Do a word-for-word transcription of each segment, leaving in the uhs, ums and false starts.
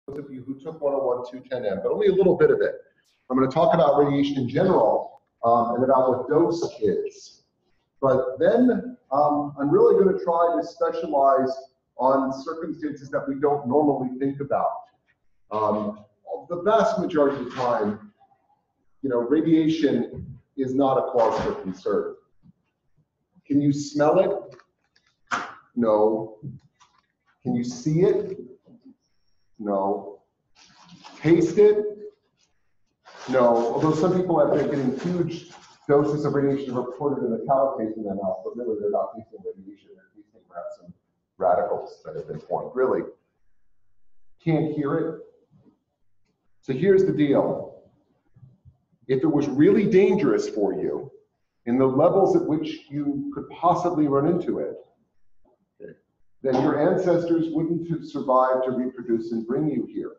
those of you who took one oh one two ten M, but only a little bit of it. I'm going to talk about radiation in general um, and about what dose is. But then um, I'm really going to try to specialize on circumstances that we don't normally think about. Um, the vast majority of the time, you know, radiation is not a cause for concern. Can you smell it? No. Can you see it? No. Taste it? No. Although some people have been getting huge doses of radiation reported in the metallic taste in their mouth, but really they're not tasting radiation, they're tasting perhaps some radicals that have been formed. Really. Can't hear it. So here's the deal. If it was really dangerous for you, in the levels at which you could possibly run into it, then your ancestors wouldn't have survived to reproduce and bring you here.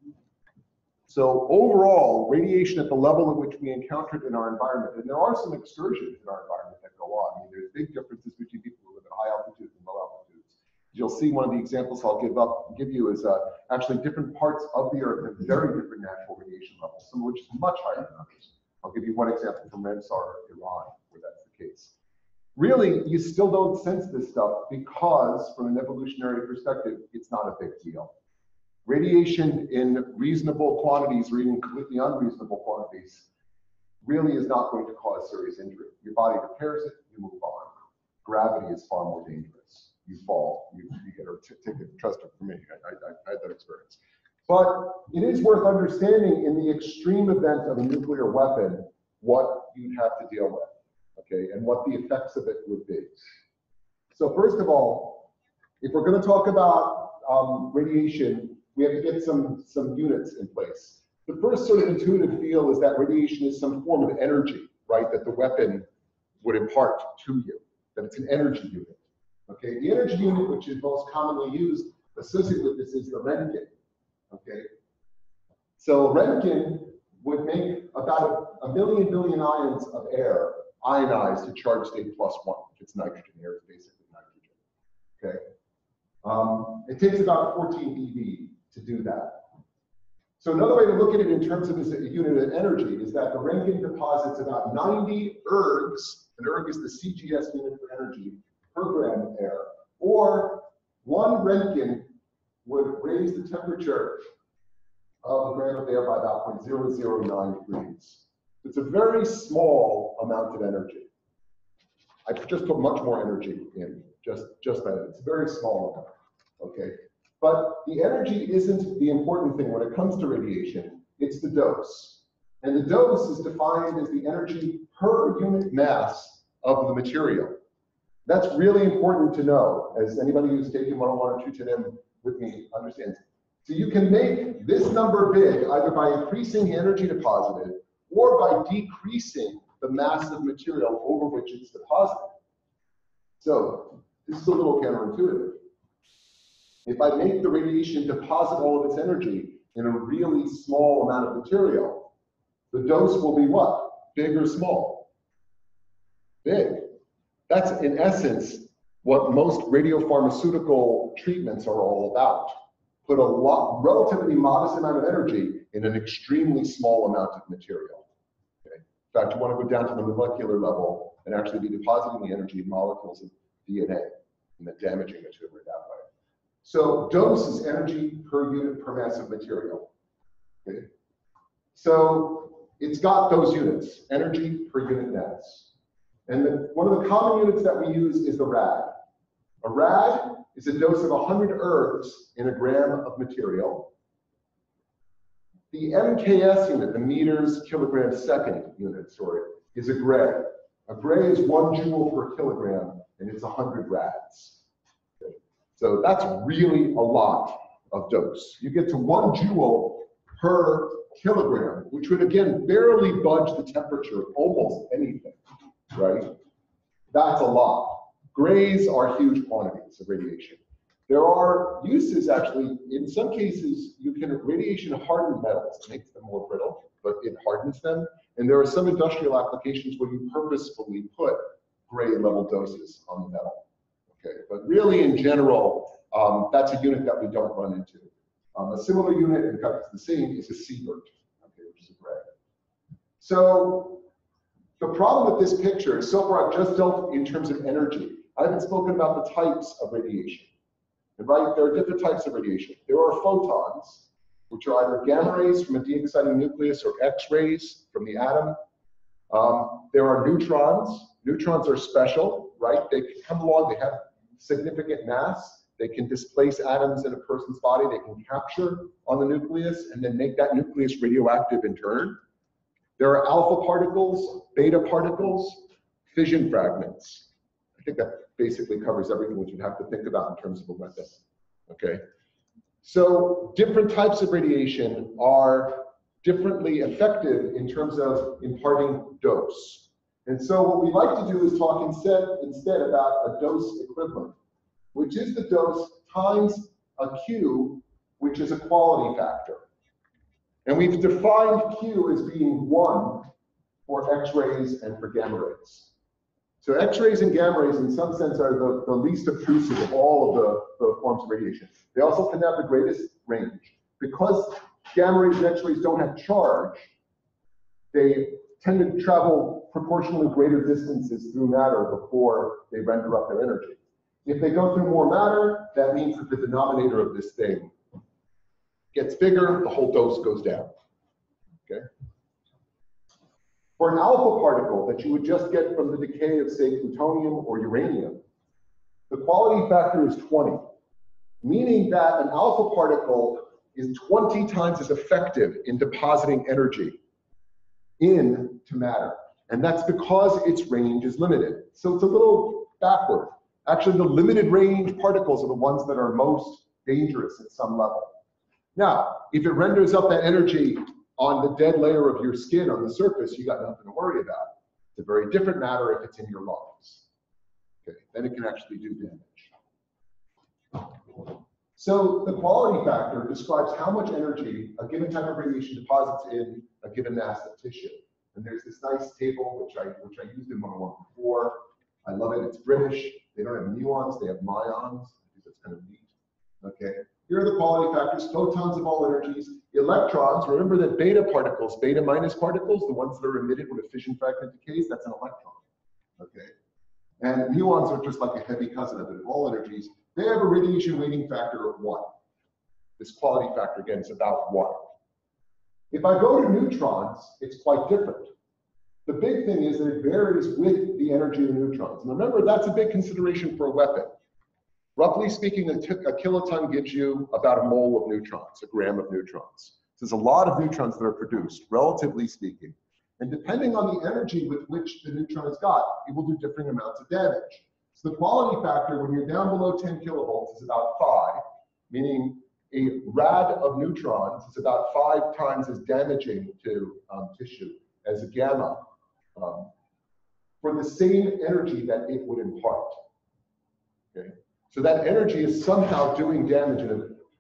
So overall, radiation at the level at which we encounter it in our environment, and there are some excursions in our environment that go on. I mean, there's big differences between people who live at high altitudes and low altitudes. You'll see one of the examples I'll give up, give you is uh, actually different parts of the Earth have very different natural radiation levels, some of which is much higher than others. I'll give you one example from Ramsar, Iran, where that's the case. Really, you still don't sense this stuff because, from an evolutionary perspective, it's not a big deal. Radiation in reasonable quantities or even completely unreasonable quantities really is not going to cause serious injury. Your body repairs it, you move on. Gravity is far more dangerous. You fall, you, you get a ticket. Trust it for me, I, I, I had that experience. But it is worth understanding in the extreme event of a nuclear weapon what you'd have to deal with, okay, and what the effects of it would be. So first of all, if we're going to talk about um, radiation, we have to get some, some units in place. The first sort of intuitive feel is that radiation is some form of energy, right, that the weapon would impart to you, that it's an energy unit. Okay, the energy unit, which is most commonly used, associated with this, is the Roentgen. Okay, so Roentgen would make about a, a million billion ions of air ionized to charge state plus one. It's nitrogen. Air is basically nitrogen. Okay, um, it takes about fourteen E V to do that. So another way to look at it in terms of this unit of energy is that the Roentgen deposits about ninety ergs. An erg is the C G S unit for energy per gram of air, or one Roentgen would raise the temperature of a gram of air by about zero point zero zero nine degrees. It's a very small amount of energy. I just put much more energy in, just, just that. It's a very small amount, okay? But the energy isn't the important thing when it comes to radiation, it's the dose. And the dose is defined as the energy per unit mass of the material. That's really important to know, as anybody who's taken one oh one or two ten M with me understands. So you can make this number big either by increasing the energy deposited or by decreasing the mass of material over which it's deposited. So this is a little counterintuitive. If I make the radiation deposit all of its energy in a really small amount of material, the dose will be what? Big or small? Big. That's in essence what most radiopharmaceutical treatments are all about. Put a lot, relatively modest amount of energy in an extremely small amount of material. Okay? In fact, you want to go down to the molecular level and actually be depositing the energy in molecules of D N A and then damaging the tumor that way. So dose is energy per unit per mass of material. Okay? So it's got those units, energy per unit mass. And the, one of the common units that we use is the rad. A rad is a dose of one hundred ergs in a gram of material. The M K S unit, the meters kilogram second unit, sorry, is a gray. A gray is one joule per kilogram, and it's one hundred rads. Okay. So that's really a lot of dose. You get to one joule per kilogram, which would again barely budge the temperature of almost anything, right? That's a lot. Grays are huge quantities of radiation. There are uses actually, in some cases, you can radiation harden metals. It makes them more brittle, but it hardens them. And there are some industrial applications where you purposefully put gray level doses on the metal. Okay, but really in general, um, that's a unit that we don't run into. Um, a similar unit, in fact, it's the same, is a sievert, okay, which is a gray. So the problem with this picture is so far I've just dealt in terms of energy. I haven't spoken about the types of radiation. Right? There are different types of radiation. There are photons, which are either gamma rays from a de-exciting nucleus or X-rays from the atom. Um, there are neutrons. Neutrons are special, right? They can come along, they have significant mass. They can displace atoms in a person's body. They can capture on the nucleus and then make that nucleus radioactive in turn. There are alpha particles, beta particles, fission fragments. I think that basically covers everything that you'd have to think about in terms of a weapon, okay? So different types of radiation are differently effective in terms of imparting dose. And so what we like to do is talk instead, instead about a dose equivalent, which is the dose times a Q, which is a quality factor. And we've defined Q as being one for X-rays and for gamma rays. So X-rays and gamma rays, in some sense, are the, the least obtrusive of all of the, the forms of radiation. They also can have the greatest range. Because gamma rays and X-rays don't have charge, they tend to travel proportionally greater distances through matter before they render up their energy. If they go through more matter, that means that the denominator of this thing gets bigger, the whole dose goes down, okay? For an alpha particle that you would just get from the decay of, say, plutonium or uranium, the quality factor is twenty, meaning that an alpha particle is twenty times as effective in depositing energy into matter. And that's because its range is limited. So it's a little backward. Actually, the limited range particles are the ones that are most dangerous at some level. Now, if it renders up that energy on the dead layer of your skin on the surface, you got nothing to worry about. It's a very different matter if it's in your lungs. Okay, then it can actually do damage. So the quality factor describes how much energy a given type of radiation deposits in a given mass of tissue. And there's this nice table, which I, which I used in one oh one before. I love it, it's British. They don't have muons, they have myons. I think that's kind of neat. Okay, here are the quality factors, photons of all energies. Electrons, remember that beta particles, beta minus particles, the ones that are emitted when a fission fragment decays, that's an electron, okay? And muons are just like a heavy cousin of it, of all energies. They have a radiation weighting factor of one. This quality factor, again, is about one. If I go to neutrons, it's quite different. The big thing is that it varies with the energy of the neutrons. And remember, that's a big consideration for a weapon. Roughly speaking, a, a kiloton gives you about a mole of neutrons, a gram of neutrons. So there's a lot of neutrons that are produced, relatively speaking. And depending on the energy with which the neutron has got, it will do different amounts of damage. So the quality factor, when you're down below ten kilovolts, is about five, meaning a rad of neutrons is about five times as damaging to um, tissue as a gamma um, for the same energy that it would impart. Okay? So that energy is somehow doing damage in a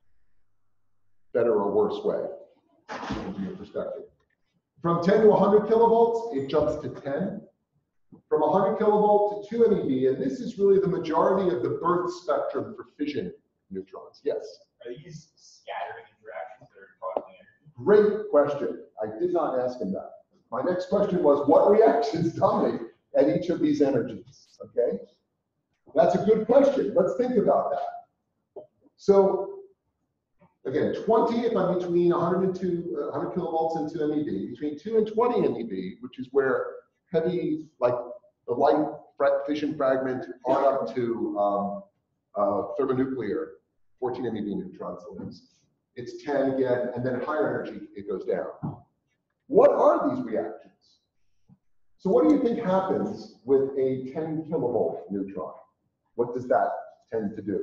better or worse way, from your perspective. From ten to one hundred kilovolts, it jumps to ten. From one hundred kilovolt to two MeV, and this is really the majority of the birth spectrum for fission neutrons. Yes? Are these scattering interactions that are causing energy? Great question. I did not ask him that. My next question was, what reactions dominate at each of these energies? Okay? That's a good question. Let's think about that. So, again, twenty if I'm between one hundred and two, uh, one hundred kilovolts and two MeV, between two and twenty MeV, which is where heavy, like the light fission fragment on up to um, uh, thermonuclear, fourteen MeV neutrons lives. It's ten again, and then at higher energy, it goes down. What are these reactions? So what do you think happens with a ten kilovolt neutron? What does that tend to do?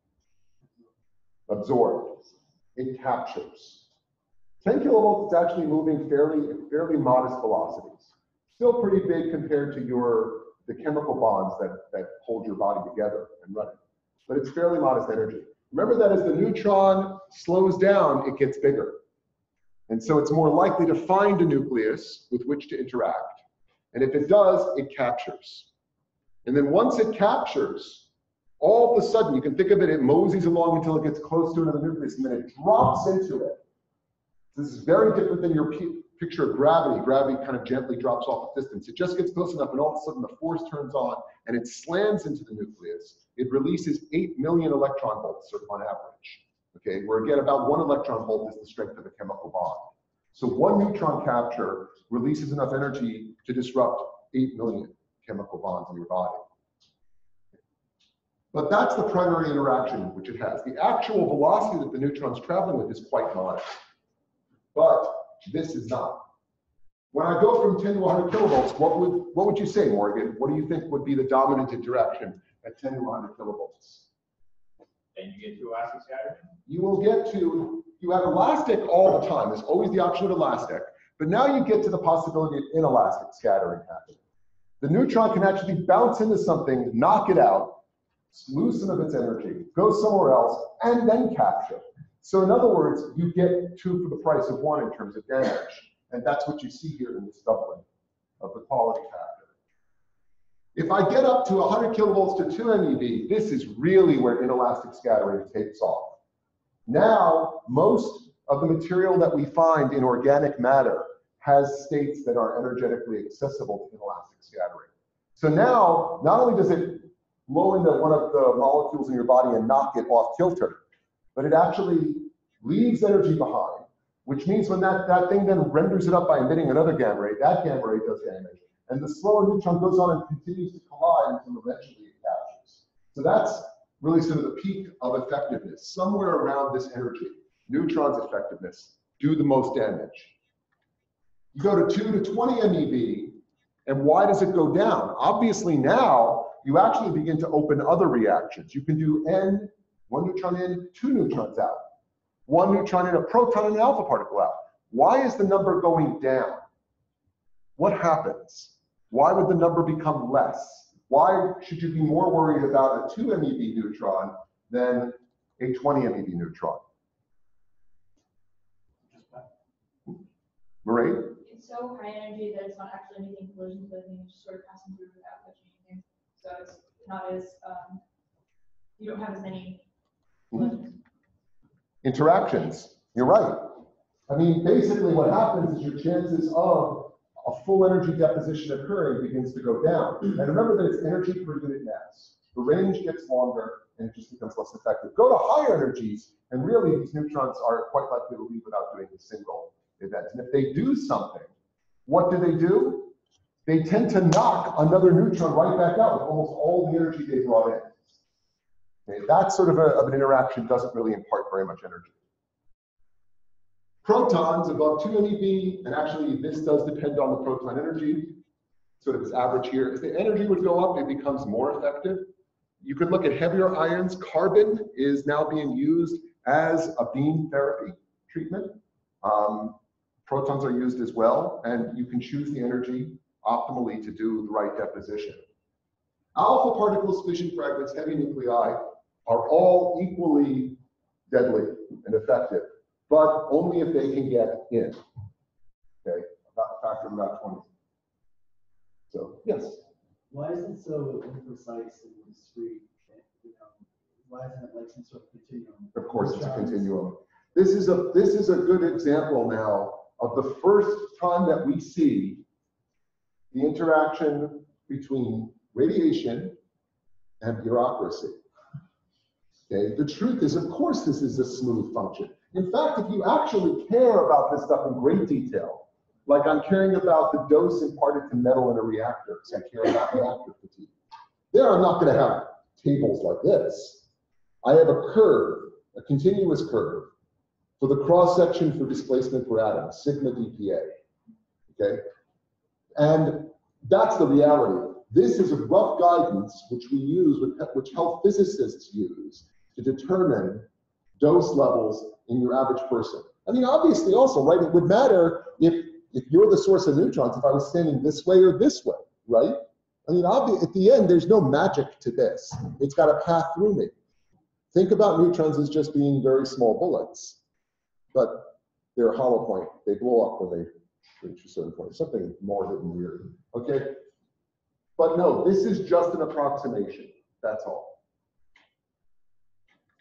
Absorb. It captures. ten kilovolts is actually moving fairly, fairly modest velocities. Still pretty big compared to your the chemical bonds that, that hold your body together and run it. But it's fairly modest energy. Remember that as the neutron slows down, it gets bigger. And so it's more likely to find a nucleus with which to interact. And if it does, it captures. And then once it captures, All of a sudden, you can think of it, it moseys along until it gets close to another nucleus, and then it drops into it. This is very different than your picture of gravity. Gravity kind of gently drops off a distance. It just gets close enough, and all of a sudden the force turns on, and it slams into the nucleus. It releases eight million electron volts, sort of on average. Okay, where again, about one electron volt is the strength of a chemical bond. So one neutron capture releases enough energy to disrupt eight million chemical bonds in your body. But that's the primary interaction which it has. The actual velocity that the neutron's traveling with is quite modest. But this is not. When I go from ten to one hundred kilovolts, what would, what would you say, Morgan? What do you think would be the dominant interaction at ten to one hundred kilovolts? And you get to elastic scattering? You will get to, you have elastic all the time. There's always the option of elastic. But now you get to the possibility of inelastic scattering happening. The neutron can actually bounce into something, knock it out, lose some of its energy, go somewhere else, and then capture. So in other words, you get two for the price of one in terms of damage. And that's what you see here in this doubling of the quality factor. If I get up to one hundred kilovolts to two MeV, this is really where inelastic scattering takes off. Now, most of the material that we find in organic matter has states that are energetically accessible to inelastic scattering. So now, not only does it blow into one of the molecules in your body and knock it off kilter, but it actually leaves energy behind, which means when that, that thing then renders it up by emitting another gamma ray, that gamma ray does damage. And the slower neutron goes on and continues to collide until eventually it captures. So that's really sort of the peak of effectiveness. Somewhere around this energy, neutron's effectiveness do the most damage. You go to two to twenty MeV, and why does it go down? Obviously now, you actually begin to open other reactions. You can do N, one neutron in, two neutrons out. One neutron in, a proton and an alpha particle out. Why is the number going down? What happens? Why would the number become less? Why should you be more worried about a two MeV neutron than a twenty MeV neutron? Marie? It's so high energy that it's not actually making collisions with anything, it's just sort of passing through without touching anything. So it's not as, um, you don't have as many collisions. Interactions, you're right. I mean, basically what happens is your chances of a full energy deposition occurring begins to go down. And remember that it's energy per unit mass. The range gets longer and it just becomes less effective. Go to higher energies, and really these neutrons are quite likely to leave without doing a single event. And if they do something, what do they do? They tend to knock another neutron right back out with almost all the energy they brought in. Okay, that sort of, a, of an interaction doesn't really impart very much energy. Protons above two MeV, and actually this does depend on the proton energy, sort of this average here. As the energy would go up, it becomes more effective. You could look at heavier ions. Carbon is now being used as a beam therapy treatment. Um, protons are used as well, and you can choose the energy optimally to do the right deposition. Alpha particles, fission fragments, heavy nuclei are all equally deadly and effective, but only if they can get in. Okay, about a factor of about twenty. So, yes? Why is it so imprecise and discrete? You know, why isn't it like some sort of continuum? Of course, it's a continuum. This is a this is a good example now of the first time that we see the interaction between radiation and bureaucracy. Okay, the truth is, of course, this is a smooth function. In fact, if you actually care about this stuff in great detail, like I'm caring about the dose imparted to metal in a reactor, so I care about reactor fatigue. There, I'm not going to have tables like this. I have a curve, a continuous curve, for the cross section for displacement per atom, sigma D P A. Okay, and that's the reality. This is a rough guidance which we use, which health physicists use to determine dose levels in your average person. I mean, obviously also, right, it would matter if, if you're the source of neutrons, if I was standing this way or this way, right? I mean, obviously, at the end, there's no magic to this. It's got to pass through me. Think about neutrons as just being very small bullets, but they're a hollow point. They blow up when they reach a certain point, something more than weird, okay? But no, this is just an approximation, that's all.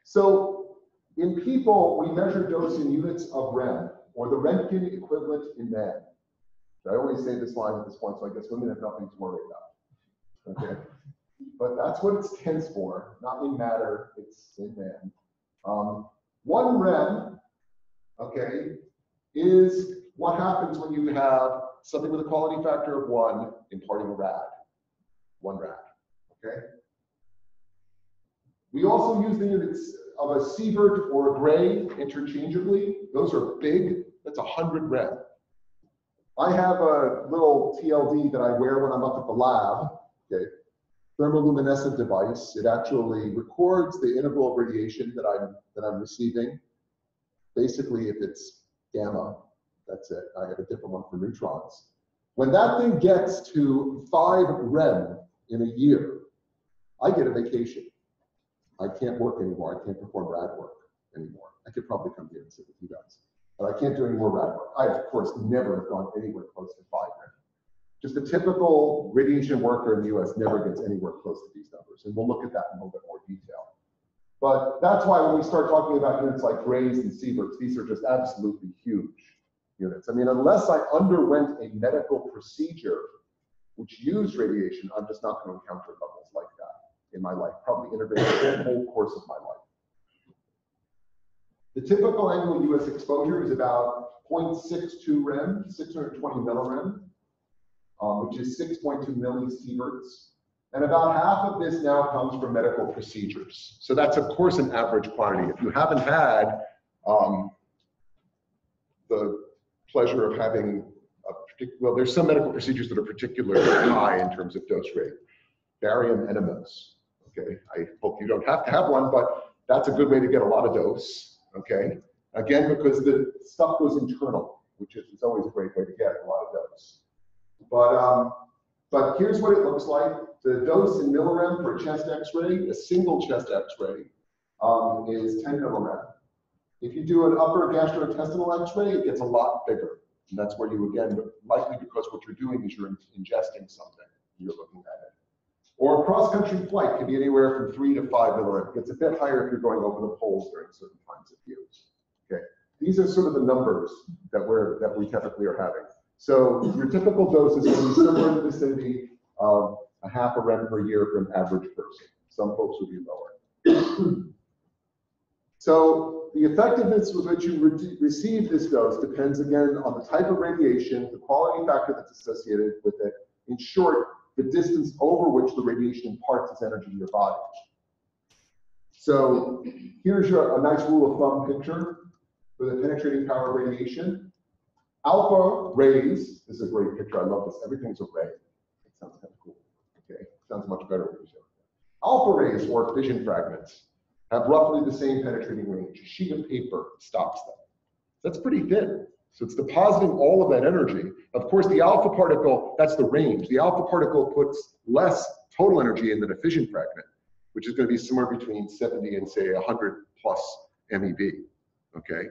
So in people, we measure dose in units of rem, or the Röntgen equivalent in man. I always say this line at this point, so I guess women have nothing to worry about. Okay, but that's what it stands for, not in matter, it's in man. Um, one rem, okay, is what happens when you have something with a quality factor of one imparting a rad, one rad, okay? We also use the units of a sievert or a gray interchangeably. Those are big, that's one hundred rem. I have a little T L D that I wear when I'm up at the lab, okay? Thermoluminescent device. It actually records the interval of radiation that I'm, that I'm receiving. Basically, if it's gamma, that's it. I have a different one for neutrons. When that thing gets to five rem in a year, I get a vacation. I can't work anymore. I can't perform rad work anymore. I could probably come here and sit with you guys, but I can't do any more rad work. I, of course, never have gone anywhere close to five rem. Just a typical radiation worker in the U S never gets anywhere close to these numbers, and we'll look at that in a little bit more detail. But that's why when we start talking about units like grays and sieverts, these are just absolutely huge units. I mean, unless I underwent a medical procedure which used radiation, I'm just not going to encounter levels like that in my life, probably integrated the whole course of my life. The typical annual U S exposure is about zero point six two rem, six hundred twenty millirem, um, which is six point two millisieverts. And about half of this now comes from medical procedures. So that's, of course, an average quantity. If you haven't had um, the pleasure of having a particular, well, there's some medical procedures that are particularly high in terms of dose rate. Barium enemas, okay? I hope you don't have to have one, but that's a good way to get a lot of dose, okay? Again, because the stuff goes internal, which is, is always a great way to get a lot of dose. But, um, but here's what it looks like. The dose in millirem for a chest x-ray, a single chest x-ray, um, is ten millirem. If you do an upper gastrointestinal x-ray, it gets a lot bigger. And that's where you, again, likely because what you're doing is you're ingesting something, you're looking at it. Or a cross-country flight can be anywhere from three to five millirem. It gets a bit higher if you're going over the poles during certain times of use. Okay, these are sort of the numbers that we're that we typically are having. So your typical dose is going to be somewhere in the vicinity of a half a rem per year for an average person. Some folks will be lower. So the effectiveness with which you re receive this dose depends again on the type of radiation, the quality factor that's associated with it. In short, the distance over which the radiation imparts its energy to your body. So here's your, a nice rule of thumb picture for the penetrating power of radiation. Alpha rays, this is a great picture, I love this, everything's a ray. It sounds kind of cool, okay? Sounds much better when you say it. Alpha rays, or fission fragments, have roughly the same penetrating range. A sheet of paper stops them. That's pretty thin. So it's depositing all of that energy. Of course, the alpha particle, that's the range. The alpha particle puts less total energy in than a fission fragment, which is going to be somewhere between seventy and say one hundred plus MeV, okay?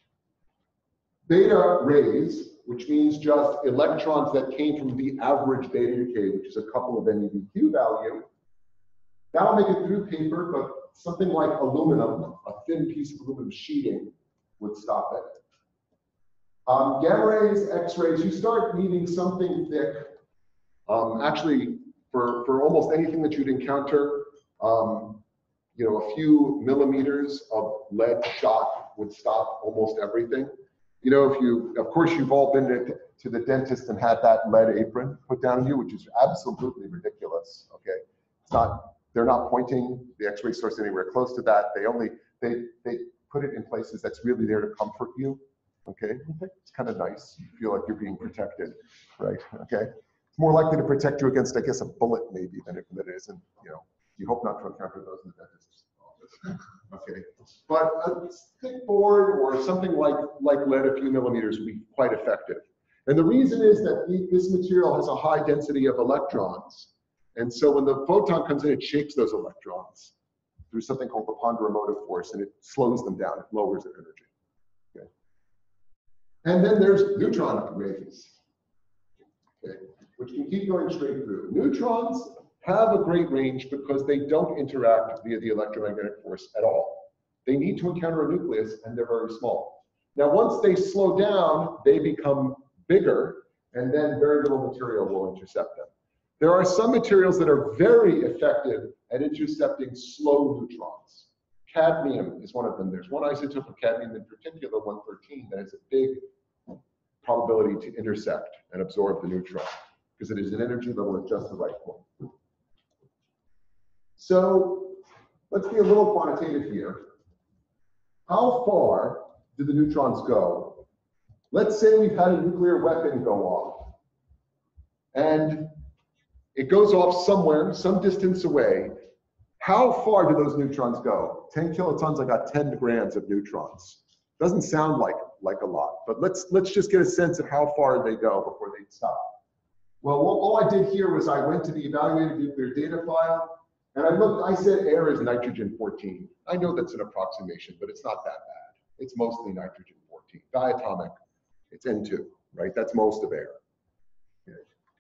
Beta rays, which means just electrons that came from the average beta decay, which is a couple of MeV-Q value, that'll make it through paper, but something like aluminum, a thin piece of aluminum sheeting, would stop it. Um, gamma rays, X-rays, you start needing something thick. Um, actually, for, for almost anything that you'd encounter, um, you know, a few millimeters of lead shot would stop almost everything. You know, if you, of course, you've all been to, to the dentist and had that lead apron put down on you, which is absolutely ridiculous, okay? It's not, they're not pointing the X-ray source anywhere close to that. They only, they, they put it in places that's really there to comfort you. Okay, it's kind of nice. You feel like you're being protected, right? Okay, it's more likely to protect you against, I guess, a bullet maybe than it, than it is, and you know, you hope not to encounter those in the dentist's office. Okay, but a thick board or something like like lead, a few millimeters, would be quite effective. And the reason is that the, this material has a high density of electrons, and so when the photon comes in, it shakes those electrons through something called the ponderomotive force, and it slows them down. It lowers their energy. And then there's neutron rays, okay, which can keep going straight through. Neutrons have a great range because they don't interact via the electromagnetic force at all. They need to encounter a nucleus, and they're very small. Now, once they slow down, they become bigger, and then very little material will intercept them. There are some materials that are very effective at intercepting slow neutrons. Cadmium is one of them. There's one isotope of cadmium in particular, one thirteen, that has a big probability to intercept and absorb the neutron because it is an energy level at just the right point. So let's be a little quantitative here. How far do the neutrons go? Let's say we've had a nuclear weapon go off, and it goes off somewhere, some distance away. How far do those neutrons go? ten kilotons, I got ten grams of neutrons. Doesn't sound like, like a lot, but let's, let's just get a sense of how far they go before they stop. Well, all I did here was I went to the evaluated nuclear data file, and I looked, I said air is nitrogen fourteen. I know that's an approximation, but it's not that bad. It's mostly nitrogen fourteen. Diatomic, it's N two, right? That's most of air. Okay.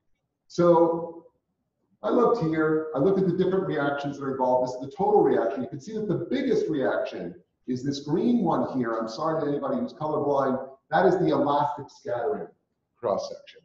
So I looked here, I looked at the different reactions that are involved. This is the total reaction. You can see that the biggest reaction is this green one here. I'm sorry to anybody who's colorblind. That is the elastic scattering cross-section.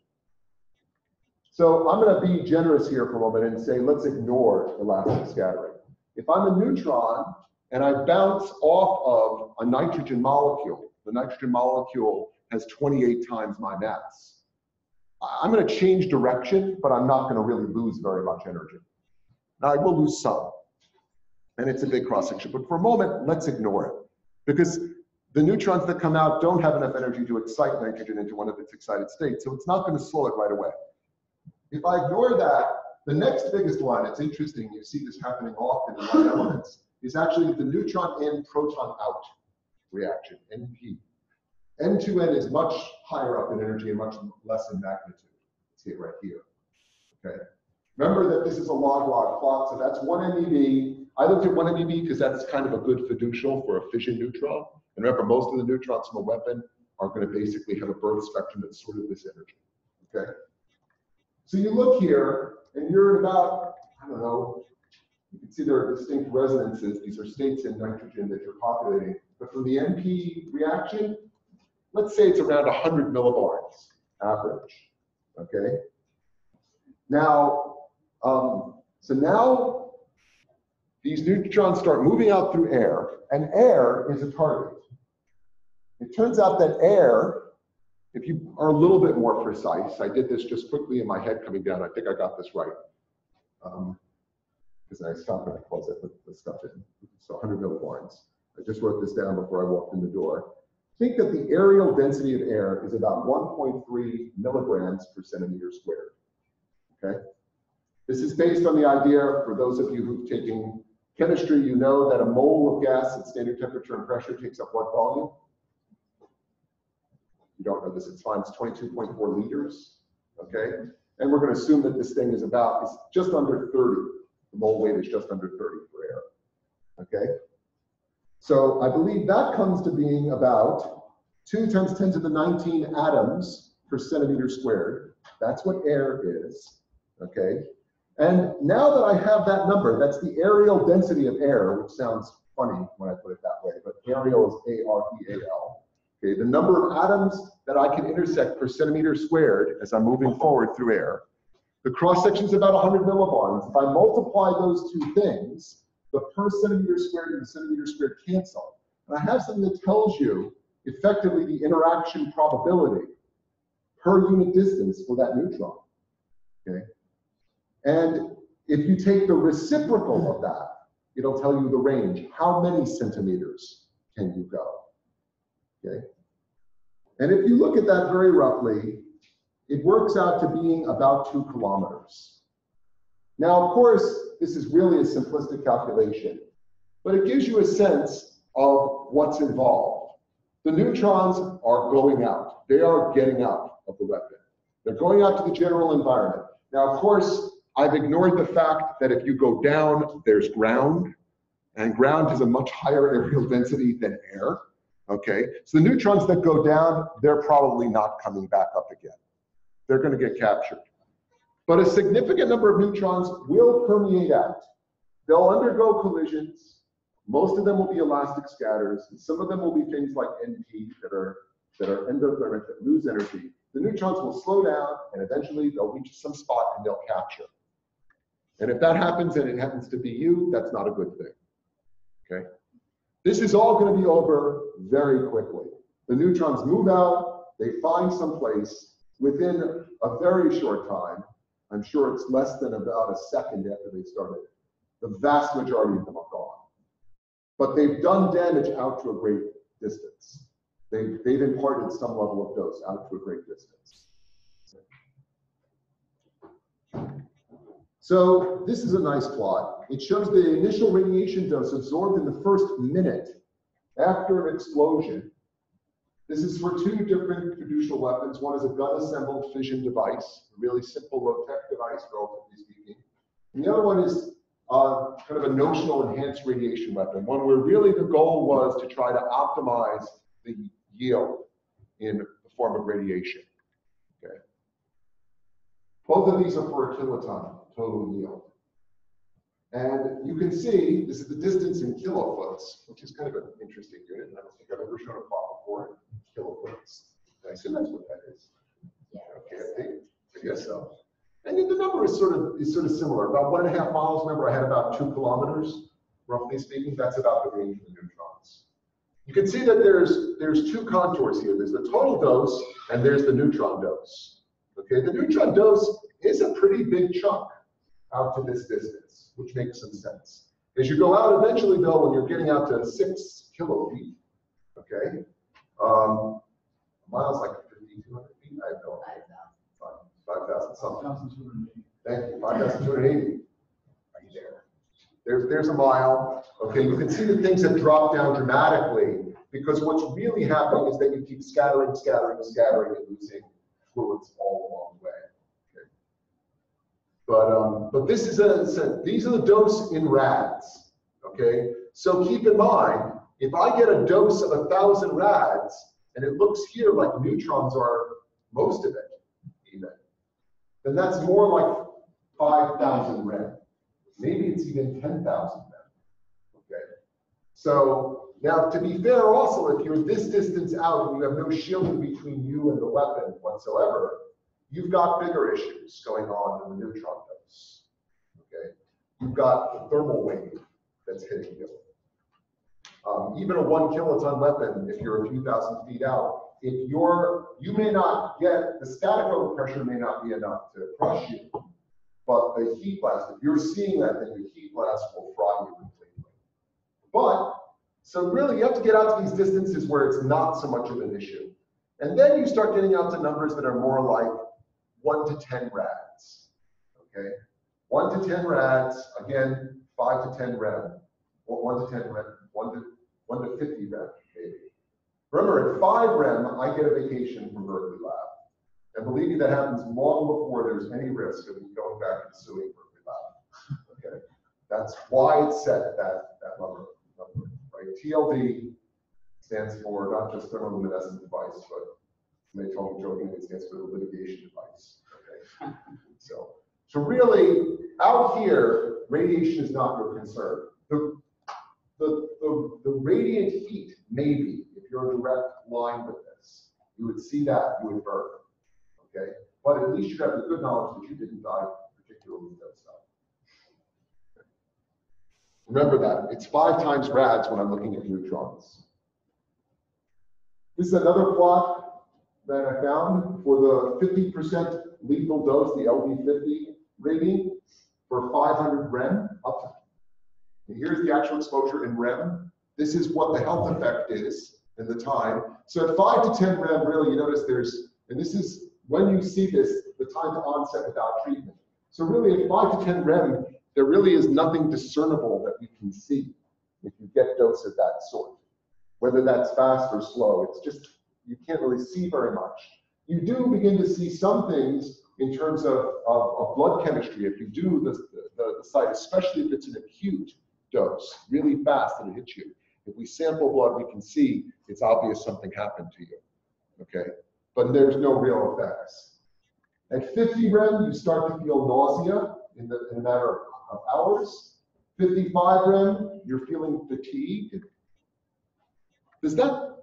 So I'm going to be generous here for a moment and say, let's ignore elastic scattering. If I'm a neutron and I bounce off of a nitrogen molecule, the nitrogen molecule has twenty-eight times my mass. I'm going to change direction, but I'm not going to really lose very much energy. Now, I will lose some, and it's a big cross-section. But for a moment, let's ignore it, because the neutrons that come out don't have enough energy to excite nitrogen into one of its excited states, so it's not going to slow it right away. If I ignore that, the next biggest one, it's interesting, you see this happening often in light elements, is actually the neutron in, proton out reaction, N P. N two N is much higher up in energy and much less in magnitude. See it right here. Okay. Remember that this is a log-log plot, so that's one M e V. I looked at one M e V because that's kind of a good fiducial for a fission neutron. And remember, most of the neutrons from a weapon are going to basically have a birth spectrum that's sort of this energy. Okay. So you look here, and you're at about, I don't know, you can see there are distinct resonances. These are states in nitrogen that you're populating. But for the N P reaction, let's say it's around one hundred millibarns average, okay? Now, um, so now these neutrons start moving out through air, and air is a target. It turns out that air, if you are a little bit more precise, I did this just quickly in my head coming down, I think I got this right. Um, because I stopped and I closed it, put the stuff in. So one hundred millibarns. I just wrote this down before I walked in the door. Think that the areal density of air is about one point three milligrams per centimeter squared, okay? This is based on the idea, for those of you who've taken chemistry, you know that a mole of gas at standard temperature and pressure takes up what volume? You don't know this, it's fine, it's twenty-two point four liters, okay? And we're gonna assume that this thing is about, is just under thirty. The mole weight is just under thirty for air, okay? So I believe that comes to being about two times ten to the nineteen atoms per centimeter squared. That's what air is, okay? And now that I have that number, that's the areal density of air, which sounds funny when I put it that way, but areal is A R E A L. Okay, the number of atoms that I can intersect per centimeter squared as I'm moving forward through air. The cross-section is about one hundred millibarns. If I multiply those two things, the per centimeter squared and the centimeter squared cancel. And I have something that tells you effectively the interaction probability per unit distance for that neutron, okay? And if you take the reciprocal of that, it'll tell you the range. How many centimeters can you go, okay? And if you look at that very roughly, it works out to being about two kilometers. Now, of course, this is really a simplistic calculation, but it gives you a sense of what's involved. The neutrons are going out. They are getting out of the weapon. They're going out to the general environment. Now, of course, I've ignored the fact that if you go down, there's ground, and ground has a much higher areal density than air, okay? So the neutrons that go down, they're probably not coming back up again. They're going to get captured. But a significant number of neutrons will permeate out. They'll undergo collisions, Most of them will be elastic scatters, and some of them will be things like N P that are that are endothermic, that lose energy. The neutrons will slow down, and eventually they'll reach some spot and they'll capture. And if that happens and it happens to be you, that's not a good thing. Okay? This is all going to be over very quickly. The neutrons move out, they find some place within a very short time. I'm sure it's less than about a second after they started. The vast majority of them are gone. But they've done damage out to a great distance. They've, they've imparted some level of dose out to a great distance. So this is a nice plot. It shows the initial radiation dose absorbed in the first minute after an explosion. This is for two different fiducial weapons. One is a gun-assembled fission device, a really simple low-tech device, relatively speaking. And the other one is uh, kind of a notional enhanced radiation weapon, one where really the goal was to try to optimize the yield in the form of radiation. Okay. Both of these are for a kiloton total yield. And you can see, this is the distance in kilofoots, which is kind of an interesting unit, and I don't think I've ever shown a plot before. Kilofoots. I assume that's what that is. Yeah. Okay, I think, I guess so. And the number is sort of is sort of similar. About one and a half miles. Remember, I had about two kilometers, roughly speaking. That's about the range of the neutrons. You can see that there's there's two contours here. There's the total dose, and there's the neutron dose. Okay, the neutron dose is a pretty big chunk out to this distance, which makes some sense. As you go out, eventually, though, when you're getting out to six kilo feet, okay, um, miles like fifty-two hundred feet. I have no idea. five thousand something. Thank you, five thousand two hundred eighty. Are you there? There's, there's a mile. Okay, you can see that things have dropped down dramatically because what's really happening is that you keep scattering, scattering, scattering, and losing fluids all along the way. Okay. But, um, but this is a, a, these are the dose in rads. Okay, so keep in mind, if I get a dose of a thousand rads, and it looks here like neutrons are most of it, even, then that's more like five thousand rem. Maybe it's even ten thousand rem. Okay. So now, to be fair, also, if you're this distance out and you have no shielding between you and the weapon whatsoever, you've got bigger issues going on in the neutron dose. Okay. You've got the thermal wave that's hitting you. Um, even a one kiloton weapon, if you're a few thousand feet out, if you're, you may not get, the static overpressure may not be enough to crush you, but the heat blast, if you're seeing that thing, the heat blast will fry you completely. But, so really you have to get out to these distances where it's not so much of an issue. And then you start getting out to numbers that are more like one to ten rads, okay? One to ten rads, again, five to ten rem, one to ten rem, one to, one to fifty rem, maybe. Remember, at five rem, I get a vacation from Berkeley Lab. And believe me, that happens long before there's any risk of me going back and suing Berkeley Lab. Okay, that's why it's set at that, that number, number, right? T L D stands for not just thermoluminescent device, but they told me jokingly it stands for the litigation device. Okay, so, so really, out here, radiation is not your concern. The, the, the, the radiant heat, maybe, if you're a direct line with this, you would see that, you would burn. Okay, but at least you have the good knowledge that you didn't die particularly with that stuff. Okay. Remember that, it's five times rads when I'm looking at neutrons. This is another plot that I found for the fifty percent lethal dose, the L D fifty rating for five hundred rem up to. And here's the actual exposure in rem. This is what the health effect is in the time. So at five to ten rem, really, you notice there's, and this is when you see this, the time to onset without treatment. So really at five to ten rem, there really is nothing discernible that we can see if you get dose of that sort. Whether that's fast or slow, it's just, you can't really see very much. You do begin to see some things in terms of, of, of blood chemistry if you do the, the, the site, especially if it's an acute dose, really fast and it hits you. If we sample blood, we can see it's obvious something happened to you, okay? But there's no real effects. At fifty rem, you start to feel nausea in, the, in a matter of hours. fifty-five rem, you're feeling fatigued. Does that,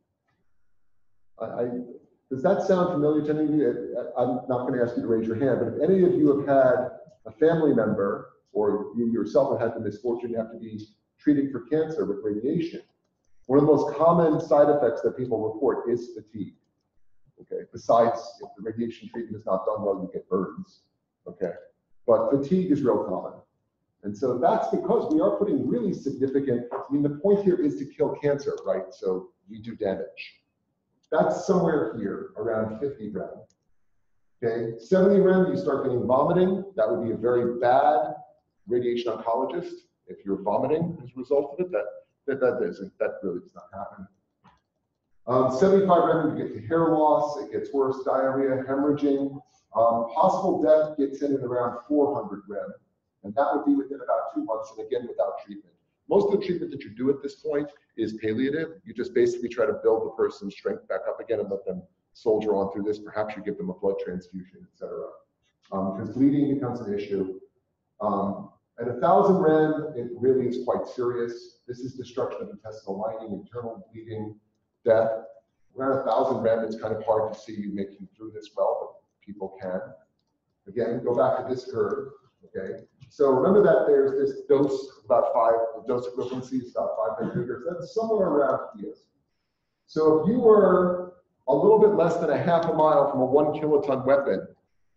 I, I, does that sound familiar to any of you? I'm not going to ask you to raise your hand, but if any of you have had a family member or you yourself have had the misfortune to have to be treated for cancer with radiation, one of the most common side effects that people report is fatigue. Okay, besides if the radiation treatment is not done well, you get burns. Okay, but fatigue is real common. And so that's because we are putting really significant, I mean, the point here is to kill cancer, right? So we do damage. That's somewhere here, around fifty rem. Okay, seventy rem, you start getting vomiting. That would be a very bad radiation oncologist. If you're vomiting as a result of it, that, that, that, doesn't, that really does not happen. Um, seventy-five rem, you get to hair loss, it gets worse, diarrhea, hemorrhaging. Um, possible death gets in at around four hundred rem, and that would be within about two months, and again, without treatment. Most of the treatment that you do at this point is palliative. You just basically try to build the person's strength back up again and let them soldier on through this. Perhaps you give them a blood transfusion, et cetera. Um, because bleeding becomes an issue. Um, at one thousand rem, it really is quite serious. This is destruction of intestinal lining, internal bleeding, death. Around one thousand rem, it's kind of hard to see you making through this well, but people can. Again, go back to this curve, okay? So remember that there's this dose, about five, the dose equivalency is about five milliliters. That's somewhere around here. So if you were a little bit less than a half a mile from a one kiloton weapon,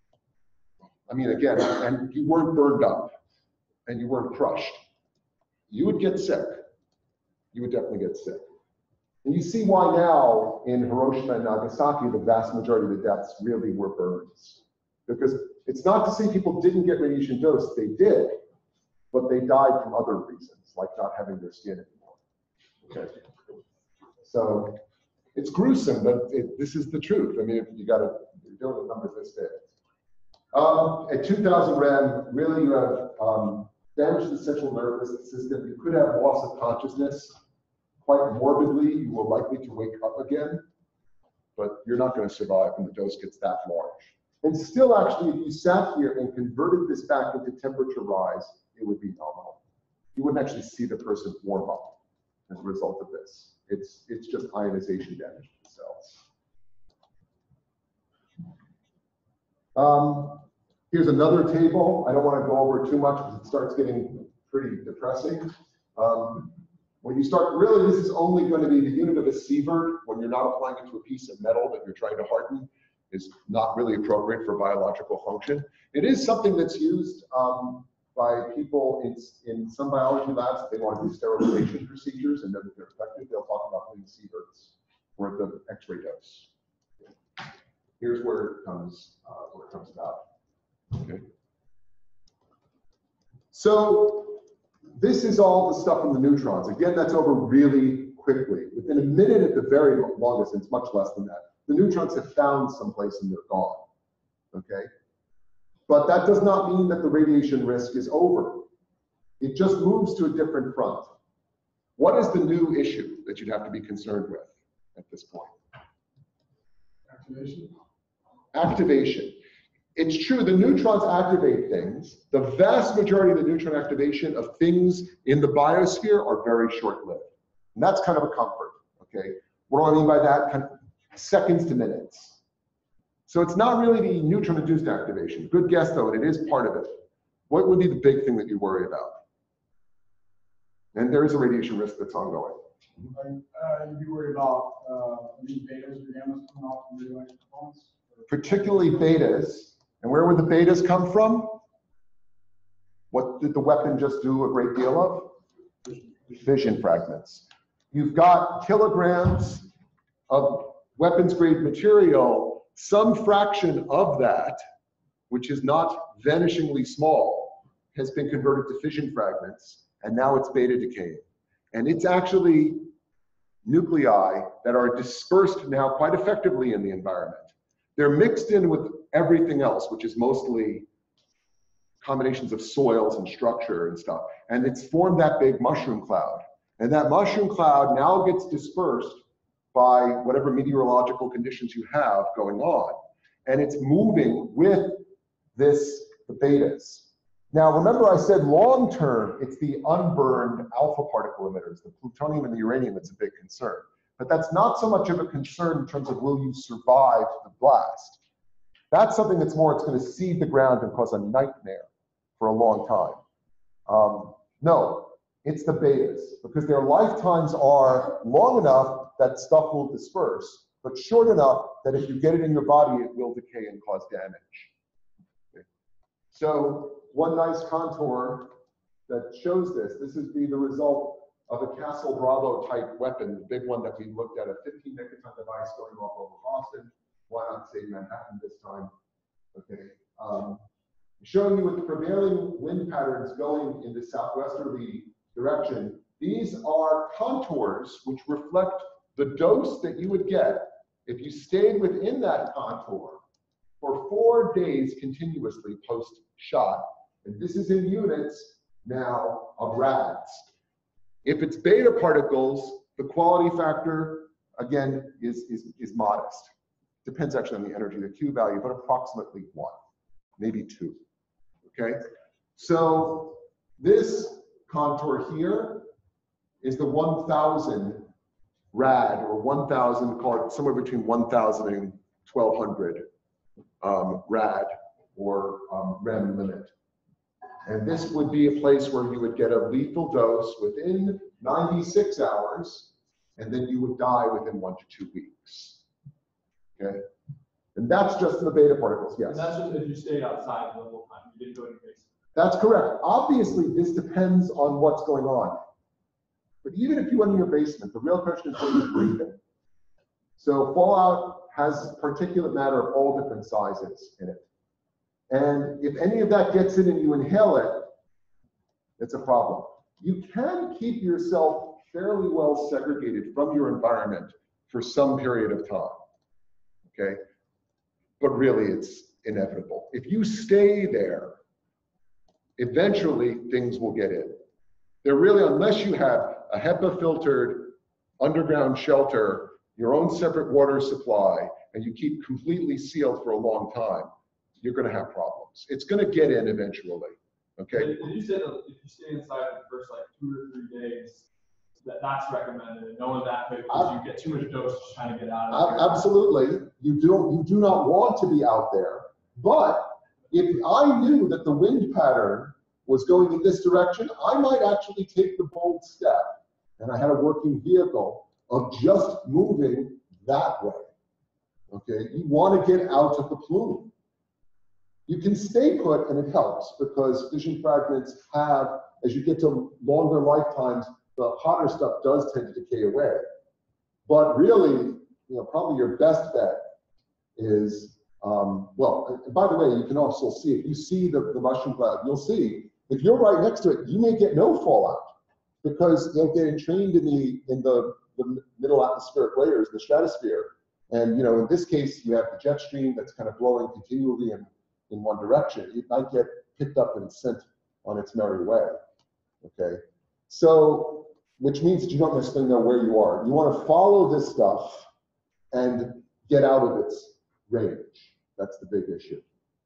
I mean, again, and you weren't burned up and you weren't crushed, you would get sick. You would definitely get sick. And you see why now in Hiroshima and Nagasaki, the vast majority of the deaths really were burns. Because it's not to say people didn't get radiation dose, they did, but they died from other reasons, like not having their skin anymore. Okay. So it's gruesome, but it, this is the truth. I mean, if you got to deal with numbers this big. Um, at two thousand rem, really you have um, damage to the central nervous system. You could have loss of consciousness. Quite morbidly, you are likely to wake up again, but you're not going to survive when the dose gets that large. And still, actually, if you sat here and converted this back into temperature rise, it would be nominal. You wouldn't actually see the person warm up as a result of this. It's, it's just ionization damage to the cells. Um, here's another table. I don't want to go over too much because it starts getting pretty depressing. Um, when you start, really, this is only going to be the unit of a sievert when you're not applying it to a piece of metal that you're trying to harden. Is not really appropriate for biological function. It is something that's used um, by people in, in some biology labs. If they want to do sterilization procedures and know that they're effective, they'll talk about putting sieverts for the X-ray dose. Here's where it comes, uh, where it comes about. Okay. So this is all the stuff from the neutrons. Again, that's over really quickly. Within a minute at the very longest, it's much less than that. The neutrons have found someplace and they're gone, okay? But that does not mean that the radiation risk is over. It just moves to a different front. What is the new issue that you'd have to be concerned with at this point? Activation. Activation. It's true, the neutrons activate things. The vast majority of the neutron activation of things in the biosphere are very short-lived. And that's kind of a comfort, okay? What do I mean by that? Kind of seconds to minutes. So it's not really the neutron-induced activation. Good guess, though, and it is part of it. What would be the big thing that you worry about? And there is a radiation risk that's ongoing. Like, uh, you worry about uh, any betas or gammas coming off from radioactive components? Particularly betas. And where would the betas come from? What did the weapon just do a great deal of? Fission fragments. You've got kilograms of weapons grade material, some fraction of that, which is not vanishingly small, has been converted to fission fragments, and now it's beta decaying. And it's actually nuclei that are dispersed now quite effectively in the environment. They're mixed in with everything else, which is mostly combinations of soils and structure and stuff. And it's formed that big mushroom cloud. And that mushroom cloud now gets dispersed by whatever meteorological conditions you have going on. And it's moving with this, the betas. Now, remember I said long-term, it's the unburned alpha particle emitters, the plutonium and the uranium that's a big concern. But that's not so much of a concern in terms of will you survive the blast. That's something that's more, it's going to seed the ground and cause a nightmare for a long time. Um, no, it's the betas, because their lifetimes are long enough that stuff will disperse, but short enough that if you get it in your body, it will decay and cause damage. Okay. So one nice contour that shows this, this is be the result of a Castle Bravo type weapon, the big one that we looked at, a fifteen megaton device going off over Boston. Why not say Manhattan this time? Okay. Um, showing you with the prevailing wind patterns going in the southwesterly direction, these are contours which reflect the dose that you would get if you stayed within that contour for four days continuously post-shot. And this is in units now of rads. If it's beta particles, the quality factor, again, is, is, is modest. Depends actually on the energy, the Q value, but approximately one, maybe two, okay? So this contour here is the one thousand rad, or one thousand, call it somewhere between one thousand and twelve hundred um, rad, or um, R E M limit. And this would be a place where you would get a lethal dose within ninety-six hours, and then you would die within one to two weeks. Okay, and that's just the beta particles, yes. And that's just if you stayed outside the whole time, you didn't go in your basement. That's correct. Obviously, this depends on what's going on. But even if you went in your basement, the real question is when you're breathing. So fallout has particulate matter of all different sizes in it. And if any of that gets in and you inhale it, it's a problem. You can keep yourself fairly well segregated from your environment for some period of time. Okay, but really it's inevitable. If you stay there, eventually things will get in. They're really, unless you have a HEPA filtered underground shelter, your own separate water supply, and you keep completely sealed for a long time, you're going to have problems. It's going to get in eventually. Okay. Did you say that if you stay inside for the first like two or three days, that that's recommended, and knowing that because you get too much dose just trying to get out of there? Absolutely. You don't, you do not want to be out there. But if I knew that the wind pattern was going in this direction, I might actually take the bold step, and I had a working vehicle of just moving that way. Okay, you want to get out of the plume. You can stay put, and it helps because fission fragments have, as you get to longer lifetimes, the hotter stuff does tend to decay away. But really, you know, probably your best bet is, um, well, and by the way, you can also see, if you see the, the mushroom cloud, you'll see, if you're right next to it, you may get no fallout because they'll get entrained in the, in the, the middle atmospheric layers, the stratosphere. And, you know, in this case, you have the jet stream that's kind of blowing continually in, in one direction. It might get picked up and sent on its merry way, okay? So, which means that you don't necessarily know where you are. You want to follow this stuff and get out of its range. That's the big issue.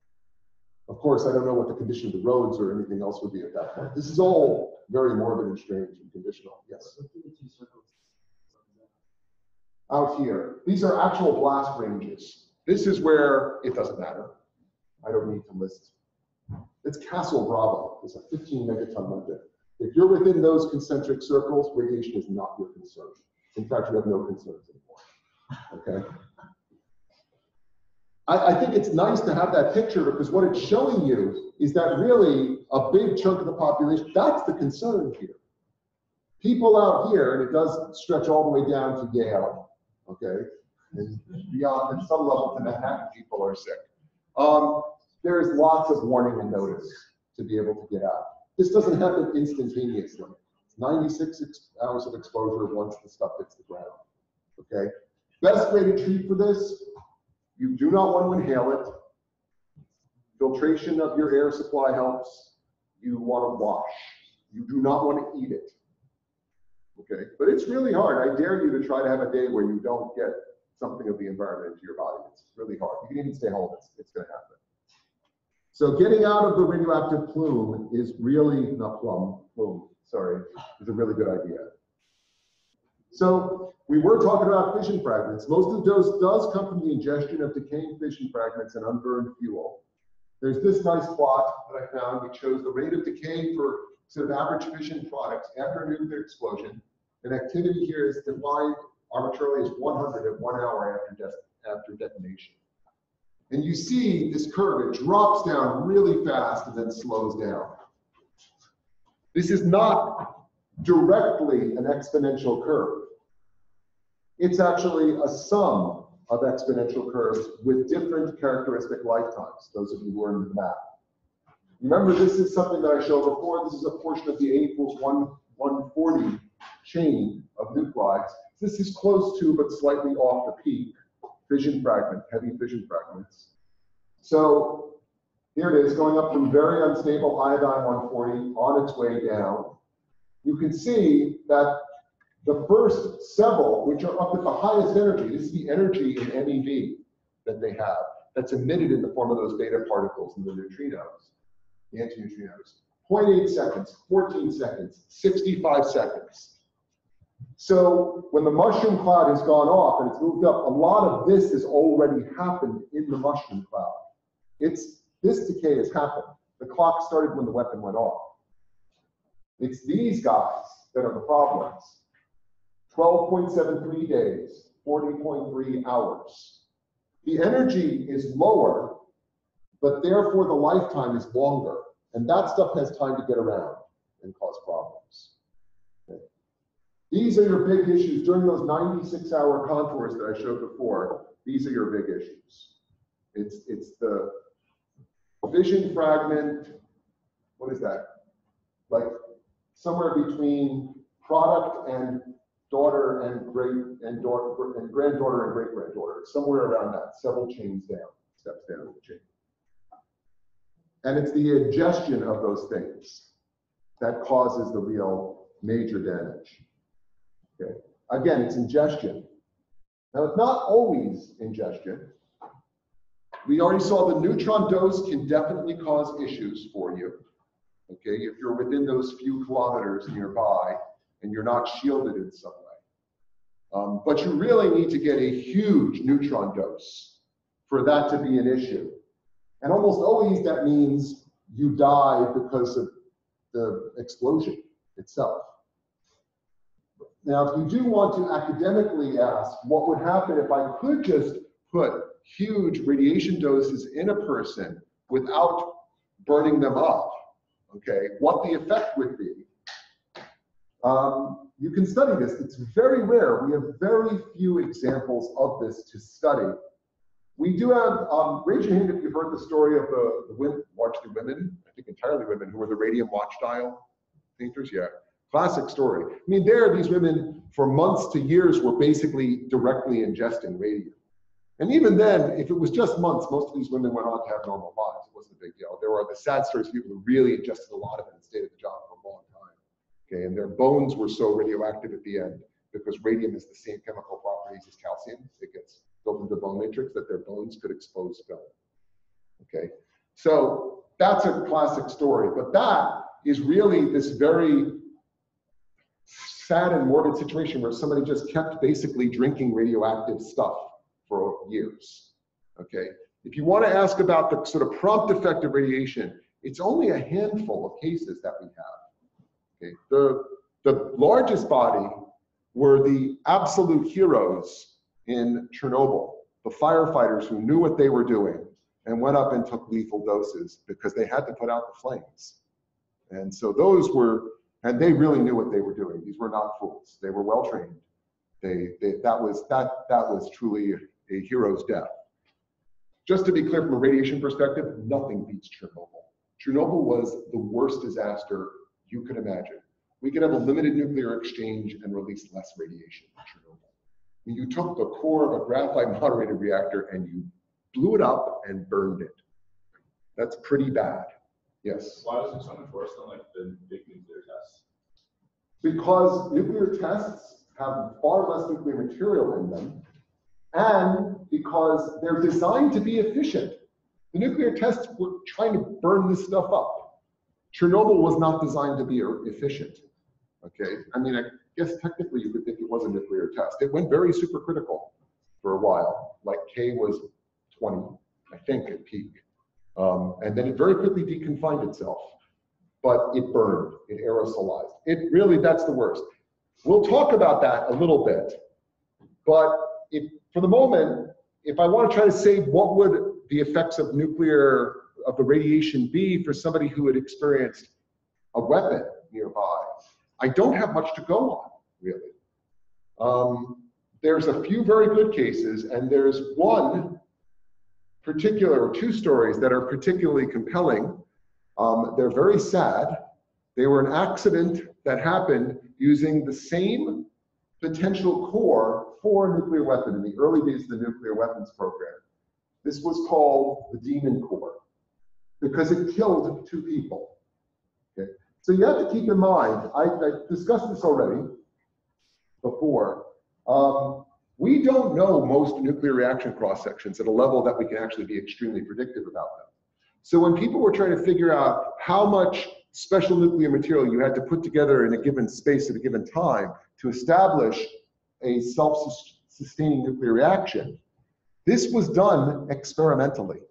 Of course, I don't know what the condition of the roads or anything else would be at that point. This is all very morbid and strange and conditional. Yes? Out here, these are actual blast ranges. This is where it doesn't matter. I don't need to list. It's Castle Bravo. It's a fifteen megaton limit. If you're within those concentric circles, radiation is not your concern. In fact, you have no concerns anymore. Okay. I, I think it's nice to have that picture because what it's showing you is that really a big chunk of the population, that's the concern here. People out here, and it does stretch all the way down to Yale, okay, and beyond, at some level to Manhattan, people are sick. Um, there is lots of warning and notice to be able to get out. This doesn't happen instantaneously. It's ninety-six hours of exposure once the stuff hits the ground, okay? Best way to treat for this, you do not want to inhale it. Filtration of your air supply helps. You want to wash. You do not want to eat it, okay? But it's really hard. I dare you to try to have a day where you don't get something of the environment into your body. It's really hard. You can even stay home. It's, it's going to happen. So getting out of the radioactive plume is really, not plum, plume, sorry, is a really good idea. So we were talking about fission fragments. Most of the dose does come from the ingestion of decaying fission fragments and unburned fuel. There's this nice plot that I found which shows the rate of decay for sort of average fission products after a nuclear explosion. And activity here is defined arbitrarily as one hundred at one hour after, de after detonation. And you see this curve, it drops down really fast and then slows down. This is not directly an exponential curve. It's actually a sum of exponential curves with different characteristic lifetimes, those of you who are in the math. Remember, this is something that I showed before. This is a portion of the A equals one, one forty chain of nuclides. This is close to, but slightly off the peak, fission fragment, heavy fission fragments. So here it is, going up from very unstable iodine one forty on its way down. You can see that the first several, which are up at the highest energy, this is the energy in M E V that they have, that's emitted in the form of those beta particles and the neutrinos, the antineutrinos. zero point eight seconds, fourteen seconds, sixty-five seconds. So when the mushroom cloud has gone off and it's moved up, a lot of this has already happened in the mushroom cloud. It's, this decay has happened. The clock started when the weapon went off. It's these guys that are the problems. twelve point seven three days, forty point three hours. The energy is lower, but therefore the lifetime is longer. And that stuff has time to get around and cause problems. Okay. These are your big issues. During those ninety-six hour contours that I showed before, these are your big issues. It's, it's the fission fragment, what is that? Like somewhere between product and daughter and great and daughter and granddaughter and great granddaughter, somewhere around that, several chains down, steps down the chain. And it's the ingestion of those things that causes the real major damage. Okay. Again, it's ingestion. Now, it's not always ingestion. We already saw the neutron dose can definitely cause issues for you. Okay, if you're within those few kilometers nearby and you're not shielded in some way. Um, but you really need to get a huge neutron dose for that to be an issue. And almost always that means you die because of the explosion itself. Now, if you do want to academically ask, what would happen if I could just put huge radiation doses in a person without burning them up, okay, what the effect would be? Um, you can study this. It's very rare. We have very few examples of this to study. We do have, um, raise your hand if you've heard the story of the, the women, largely women, I think entirely women, who were the radium watch dial painters. Yeah, classic story. I mean, there, these women for months to years were basically directly ingesting radium. And even then, if it was just months, most of these women went on to have normal lives. It wasn't a big deal. There were the sad stories of people who really ingested a lot of it and stayed at the job for a long time. Okay, and their bones were so radioactive at the end because radium has the same chemical properties as calcium. It gets built into the bone matrix that their bones could expose film. Okay, so that's a classic story, but that is really this very sad and morbid situation where somebody just kept basically drinking radioactive stuff for years. Okay, if you want to ask about the sort of prompt effect of radiation, it's only a handful of cases that we have. Okay, the, the largest body were the absolute heroes in Chernobyl, the firefighters who knew what they were doing and went up and took lethal doses because they had to put out the flames. And so those were, and they really knew what they were doing. These were not fools. They were well trained. They, they, that was that that was truly a, a hero's death. Just to be clear, from a radiation perspective, nothing beats Chernobyl. Chernobyl was the worst disaster you could imagine. We could have a limited nuclear exchange and release less radiation in Chernobyl. You took the core of a graphite moderated reactor and you blew it up and burned it. That's pretty bad. Yes? Why was it so much worse than like the big nuclear tests? Because nuclear tests have far less nuclear material in them, and because they're designed to be efficient. The nuclear tests were trying to burn this stuff up. Chernobyl was not designed to be efficient. Okay, I mean, I guess technically you could think it was a nuclear test. It went very supercritical for a while, like K was twenty, I think, at peak. Um, and then it very quickly deconfined itself, but it burned, it aerosolized. It really, that's the worst. We'll talk about that a little bit, but if, for the moment, if I want to try to say what would the effects of nuclear, of the radiation be for somebody who had experienced a weapon nearby, I don't have much to go on, really. Um, there's a few very good cases, and there's one particular, or two stories that are particularly compelling. Um, they're very sad. They were an accident that happened using the same potential core for a nuclear weapon in the early days of the nuclear weapons program. This was called the Demon Core because it killed two people. Okay? So you have to keep in mind, I, I discussed this already before. Um, we don't know most nuclear reaction cross-sections at a level that we can actually be extremely predictive about them. So when people were trying to figure out how much special nuclear material you had to put together in a given space at a given time to establish a self-sustaining nuclear reaction, this was done experimentally.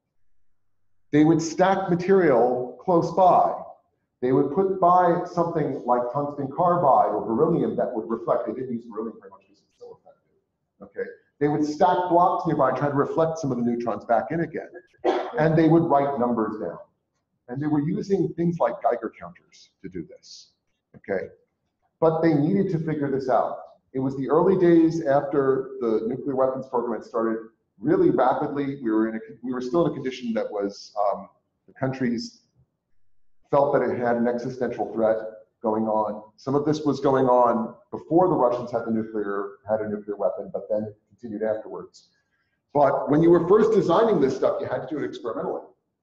They would stack material close by. They would put by something like tungsten carbide or beryllium that would reflect. They didn't use beryllium very much because it's so effective. Okay. They would stack blocks nearby, try to reflect some of the neutrons back in again. And they would write numbers down. And they were using things like Geiger counters to do this. Okay. But they needed to figure this out. It was the early days after the nuclear weapons program had started really rapidly. We were in a, we were still in a condition that was um, the countries felt that it had an existential threat going on. Some of this was going on before the Russians had the nuclear had a nuclear weapon, but then it continued afterwards. But when you were first designing this stuff, you had to do it experimentally.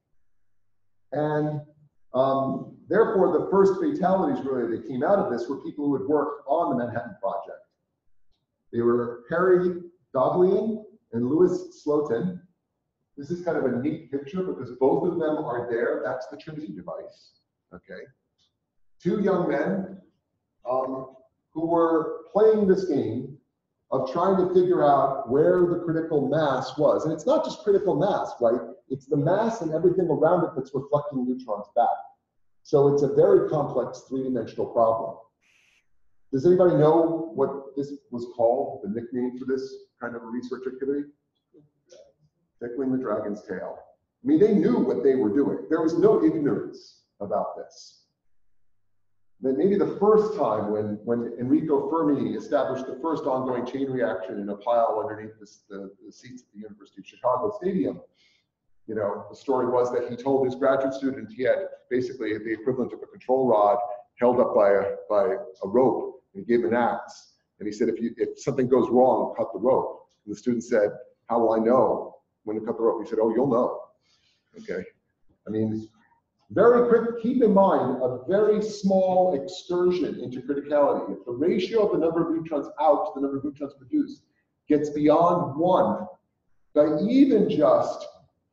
And um, therefore, the first fatalities really that came out of this were people who had worked on the Manhattan Project. They were Harry Daghlian and Louis Slotin. This is kind of a neat picture because both of them are there. That's the Trinity device, okay? Two young men um, who were playing this game of trying to figure out where the critical mass was. And it's not just critical mass, right? It's the mass and everything around it that's reflecting neutrons back. So it's a very complex three-dimensional problem. Does anybody know what this was called, the nickname for this kind of a research activity? Tickling the dragon's tail. I mean, they knew what they were doing. There was no ignorance about this. Then maybe the first time when, when Enrico Fermi established the first ongoing chain reaction in a pile underneath this, the, the seats at the University of Chicago Stadium, you know, the story was that he told his graduate student he had basically the equivalent of a control rod held up by a, by a rope, and he gave him an axe. And he said, if, you, if something goes wrong, cut the rope. And the student said, how will I know when to cut the rope? He said, oh, you'll know. Okay. I mean, very quick, keep in mind a very small excursion into criticality. If the ratio of the number of neutrons out to the number of neutrons produced gets beyond one by even just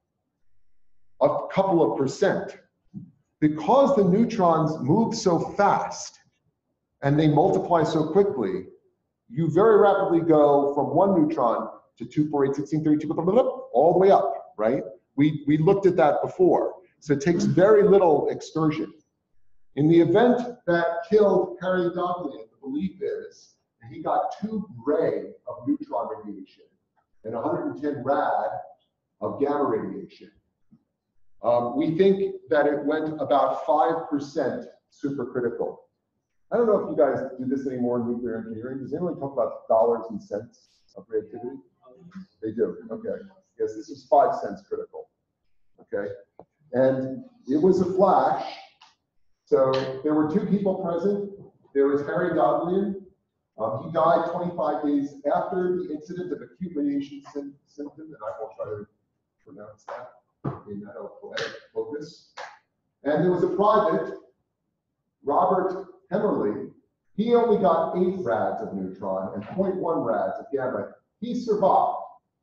a couple of percent, because the neutrons move so fast and they multiply so quickly, you very rapidly go from one neutron to two, four, eight, sixteen, thirty-two, blah, blah, blah, all the way up, right? We, we looked at that before. So it takes very little excursion. In the event that killed Harry Daghlian, the belief is that he got two gray of neutron radiation and one hundred ten rad of gamma radiation. Um, we think that it went about five percent supercritical. I don't know if you guys do this anymore in nuclear engineering. Does anyone talk about dollars and cents of reactivity? They do, okay. Yes, this is five cents critical, okay? And it was a flash. So there were two people present. There was Harry Daghlian. Um, he died twenty-five days after the incident of acute radiation sy symptom, and I will try to pronounce that in that poetic focus. And there was a private, Robert Hemmerly. He only got eight rads of neutron and zero point one rads of gamma. He survived.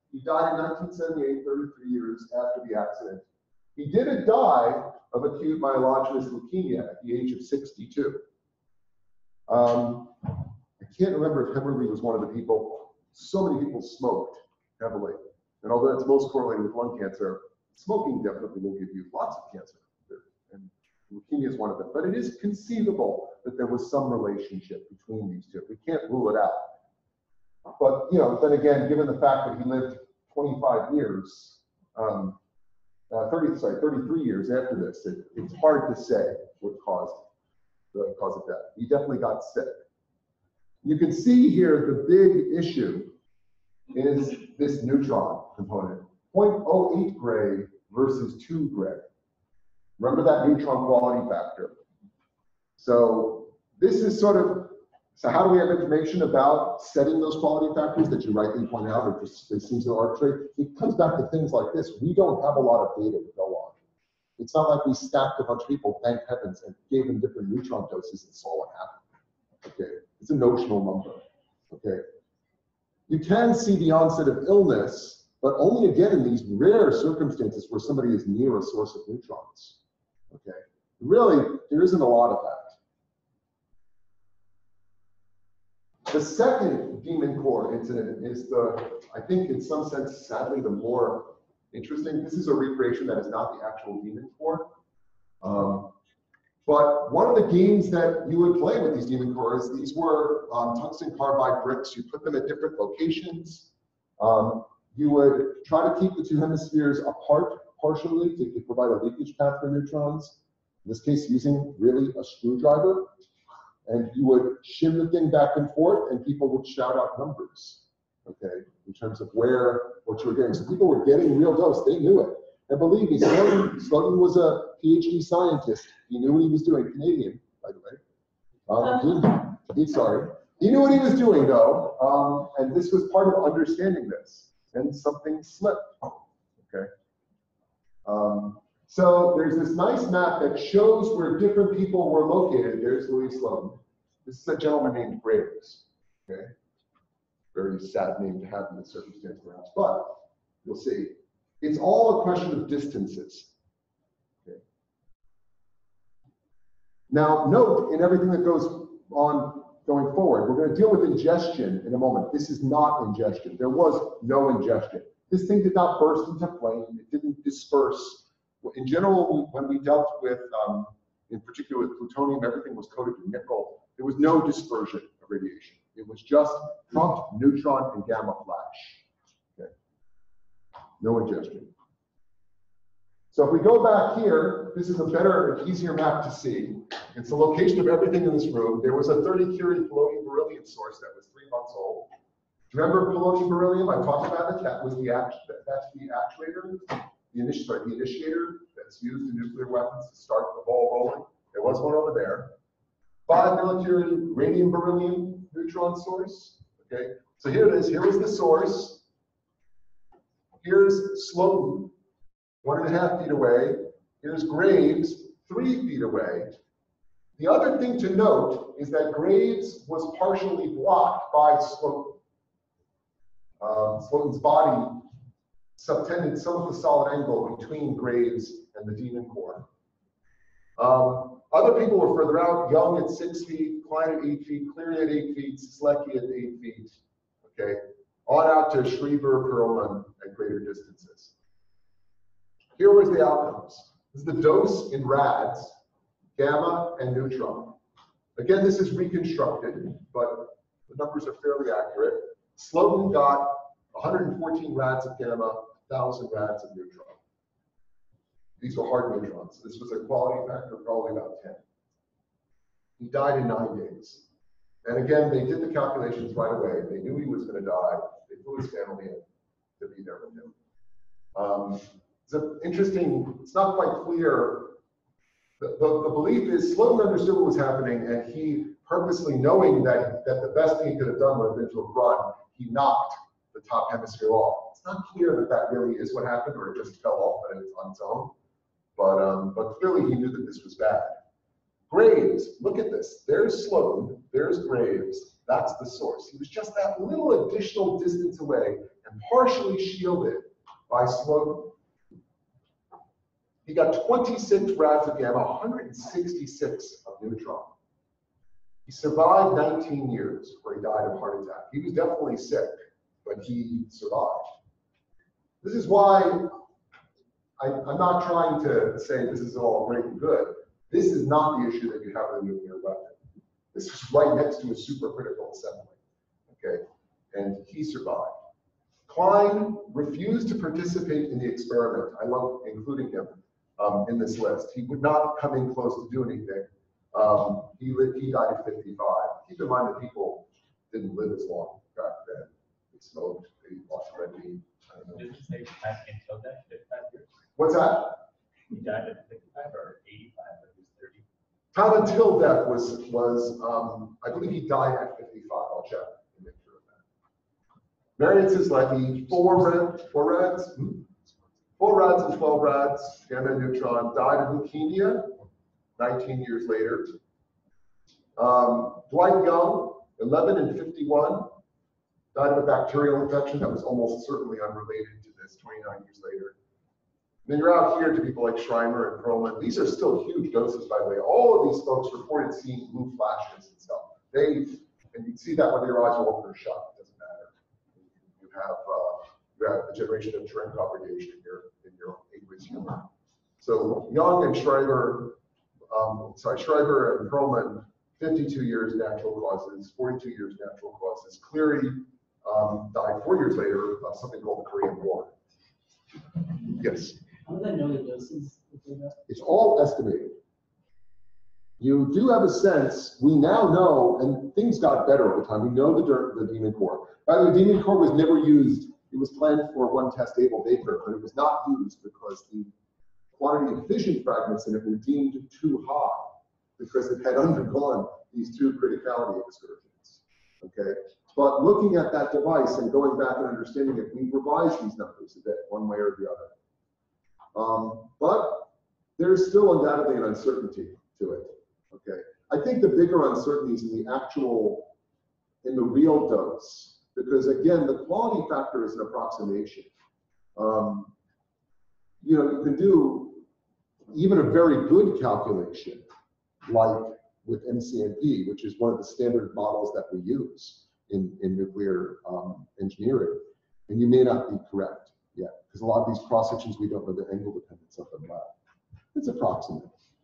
He died in nineteen seventy-eight, thirty-three years after the accident. He did die of acute myelogenous leukemia at the age of sixty-two. Um, I can't remember if Hemmerly was one of the people. So many people smoked heavily. And although it's most correlated with lung cancer, smoking definitely will give you lots of cancer. And leukemia is one of them. But it is conceivable that there was some relationship between these two. We can't rule it out. But, you know, then again, given the fact that he lived twenty-five years, um, uh, thirty, sorry, thirty-three years after this, it, it's hard to say what caused the cause of death. He definitely got sick. You can see here the big issue is this neutron component, zero point zero eight gray versus two gray. Remember that neutron quality factor. So this is sort of, so how do we have information about setting those quality factors that you rightly point out, or just they seem so arbitrary? It comes back to things like this. We don't have a lot of data to go on. It's not like we stacked a bunch of people, thank heavens, and gave them different neutron doses and saw what happened. Okay, it's a notional number. Okay, you can see the onset of illness, but only again in these rare circumstances where somebody is near a source of neutrons. Okay, really, there isn't a lot of that. The second Demon Core incident is the, I think in some sense, sadly, the more interesting. This is a recreation that is not the actual Demon Core. Um, but one of the games that you would play with these Demon Cores, these were um, tungsten carbide bricks. You put them at different locations. Um, you would try to keep the two hemispheres apart partially to, to provide a leakage path for neutrons. In this case, using really a screwdriver. And you would shim the thing back and forth, and people would shout out numbers, okay, in terms of where, what you were getting. So people were getting real dose, they knew it. And believe me, Slotin, Slotin was a PhD scientist. He knew what he was doing, Canadian, by the way. Um, he, he, sorry. He knew what he was doing, though, um, and this was part of understanding this. And something slipped, okay? Um, So there's this nice map that shows where different people were located. There's Louis Slotin. This is a gentleman named Graves. Okay, very sad name to have in this circumstance, perhaps, but you'll see. It's all a question of distances. Okay. Now, note in everything that goes on going forward, we're going to deal with ingestion in a moment. This is not ingestion. There was no ingestion. This thing did not burst into flame. It didn't disperse. In general, when we dealt with, um, in particular with plutonium, everything was coated in nickel. There was no dispersion of radiation. It was just prompt neutron and gamma flash. Okay. No ingestion. So if we go back here, this is a better and easier map to see. It's the location of everything in this room. There was a thirty curie polonium beryllium source that was three months old. Do you remember polonium beryllium? I talked about it. That was the act. That's the actuator. The, initi sorry, the initiator that's used in nuclear weapons to start the ball rolling. There was one over there. Five military radium beryllium neutron source. Okay, so here it is. Here is the source. Here's Slotin, one and a half feet away. Here's Graves, three feet away. The other thing to note is that Graves was partially blocked by Slotin. Um, Slotin's body subtended some of the solid angle between Graves and the Demon Core. Um, other people were further out, Young at six feet, Klein at eight feet, Cleary at eight feet, Slecki at eight feet, okay? On out to Schriever, Perlman at greater distances. Here was the outcomes. This is the dose in rads, gamma and neutron. Again, this is reconstructed, but the numbers are fairly accurate. Slotin got one hundred fourteen rads of gamma, one thousand rads of neutron. These were hard neutrons. This was a quality factor of probably about ten. He died in nine days. And again, they did the calculations right away. They knew he was going to die. They flew his family in to be there with him. Um, it's an interesting, it's not quite clear. The, the, the belief is Slotin understood what was happening, and he purposely, knowing that, that the best thing he could have done would have been to have run, he knocked the top hemisphere off. It's not clear that that really is what happened, or it just fell off on its own. But, um, but clearly he knew that this was bad. Graves, look at this. There's Slotin, there's Graves, That's the source. He was just that little additional distance away and partially shielded by slow. He got twenty-six rads of gamma, one hundred sixty-six of neutron. He survived nineteen years before he died of heart attack. He was definitely sick, but he survived. This is why I, I'm not trying to say this is all great and good. This is not the issue that you have with a nuclear weapon. This is right next to a supercritical assembly, okay? And he survived. Klein refused to participate in the experiment. I love including him um, in this list. He would not come in close to do anything. Um, he lived, he died at fifty-five. Keep in mind that people didn't live as long back then. They smoked, they watched red meat. I don't know. Did you say back until that fifty-five years? What's that? He died at fifty-five or eighty-five, or he was thirty? Time until death was, was um, I believe he died at fifty-five. I'll check and make sure of that. Variances like the four rad, four rads, hmm? four rads and twelve rads, gamma and neutron, died of leukemia nineteen years later. Um, Dwight Young, eleven and fifty-one, died of a bacterial infection that was almost certainly unrelated to this twenty-nine years later. Then you're out here to people like Schreiber and Perlman. These are still huge doses, by the way. All of these folks reported seeing blue flashes and stuff. They, and you see that whether your eyes are open or shut, it doesn't matter. You have, uh, you have a generation of trend propagation in your, in your aqueous humor. So Young and Schreiber, um, sorry, Schreiber and Perlman, fifty-two years natural causes, forty-two years natural causes. Cleary um, died four years later of something called the Korean War. Yes? How do they know the doses? It's all estimated. You do have a sense, we now know, and things got better over time. We know the, the Demon Core. By the way, Demon Core was never used. It was planned for one test Able Baker, but it was not used because the quantity of fission fragments in it were deemed too high because it had undergone these two criticality excursions. Okay, but looking at that device and going back and understanding it, we revised these numbers a bit, one way or the other. Um, but there's still undoubtedly an uncertainty to it. Okay, I think the bigger uncertainty is in the actual, in the real dose, because again, the quality factor is an approximation. Um, you know, you can do even a very good calculation, like with M C N P, which is one of the standard models that we use in, in nuclear um, engineering, and you may not be correct yet, because a lot of these cross sections we don't know the angle dependence of them well. It's approximate.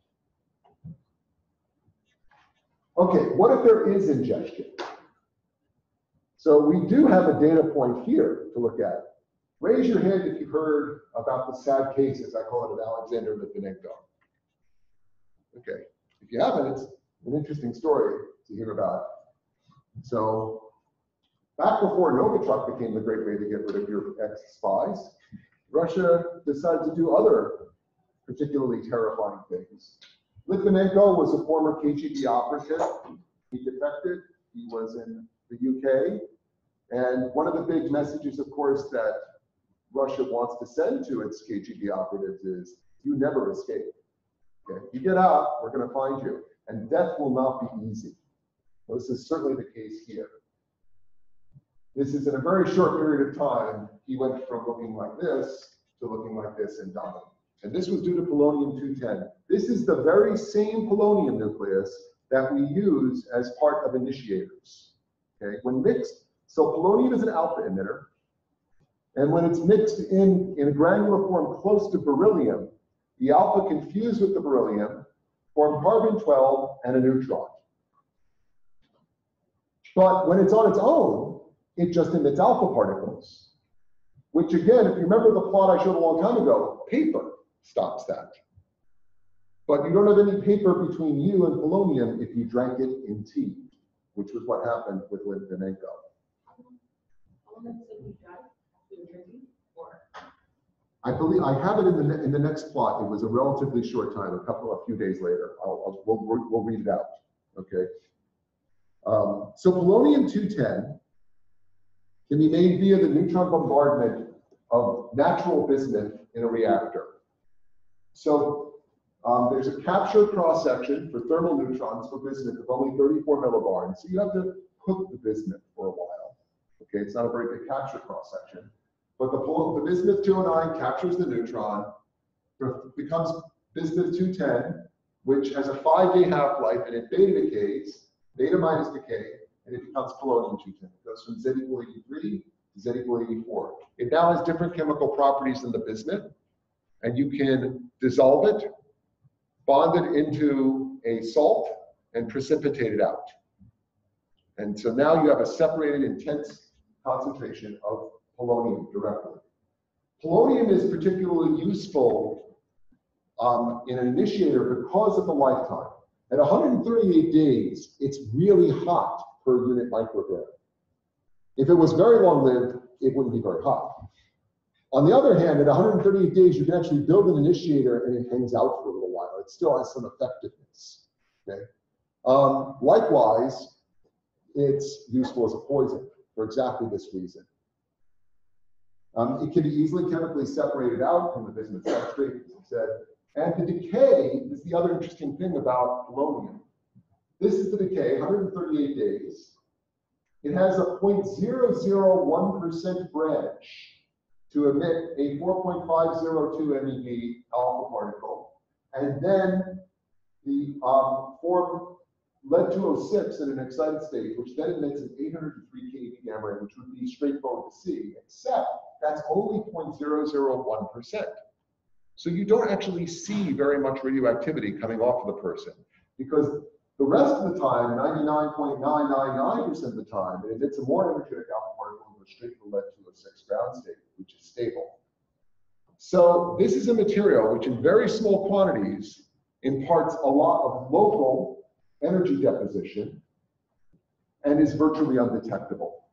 Okay, what if there is ingestion? So we do have a data point here to look at. Raise your hand if you've heard about the sad cases, I call it, of Alexander Litvinenko. Okay, if you haven't, it's an interesting story to hear about. So back before Novichok became the great way to get rid of your ex-spies, Russia decided to do other particularly terrifying things. Litvinenko was a former K G B operative. He defected. He was in the U K. And one of the big messages, of course, that Russia wants to send to its K G B operatives is, you never escape. Okay? You get out, we're going to find you. And death will not be easy. Well, this is certainly the case here. This is in a very short period of time, he went from looking like this to looking like this and dying. And this was due to polonium two ten. This is the very same polonium nucleus that we use as part of initiators. Okay, when mixed, so polonium is an alpha emitter, and when it's mixed in, in a granular form close to beryllium, the alpha can fuse with the beryllium, form carbon twelve and a neutron. But when it's on its own, it just emits alpha particles, which again, if you remember the plot I showed a long time ago, paper stops that. But you don't have any paper between you and polonium if you drank it in tea, which was what happened with Litvinenko. I believe I have it in the in the next plot. It was a relatively short time, a couple of few days later. I'll, I'll we'll, we'll read it out. Okay. Um, so polonium two ten can be made via the neutron bombardment of natural bismuth in a reactor. So um, there's a capture cross section for thermal neutrons for bismuth of only thirty-four millibarns. So you have to cook the bismuth for a while. Okay, it's not a very good capture cross-section. But the, the bismuth two oh nine captures the neutron, becomes bismuth two ten, which has a five-day half-life, and it beta decays, beta minus decay, and it becomes polonium two ten. It goes from Z equal eighty-three to Z equal eighty-four. It now has different chemical properties than the bismuth, and you can dissolve it, bond it into a salt, and precipitate it out. And so now you have a separated, intense concentration of polonium directly. Polonium is particularly useful um, in an initiator because of the lifetime. At one hundred thirty-eight days, it's really hot per unit microgram. If it was very long-lived, it wouldn't be very hot. On the other hand, at one hundred thirty-eight days, you can actually build an initiator and it hangs out for a little while. It still has some effectiveness. Okay. Um, likewise, it's useful as a poison for exactly this reason. Um, it can be easily chemically separated out from the bismuth substrate, as I said. And the decay is the other interesting thing about polonium. This is the decay, one hundred thirty-eight days. It has a zero point zero zero one percent branch to emit a four point five zero two MeV alpha particle. And then the um, form lead two oh six in an excited state, which then emits an eight hundred three keV gamma ray, which would be straightforward to see, except that's only zero point zero zero one percent. So you don't actually see very much radioactivity coming off of the person, because the rest of the time, ninety-nine point nine nine nine percent of the time, it emits a more energetic alpha particle and goes straight to the lead two oh six ground state, which is stable. So this is a material which in very small quantities imparts a lot of local energy deposition and is virtually undetectable.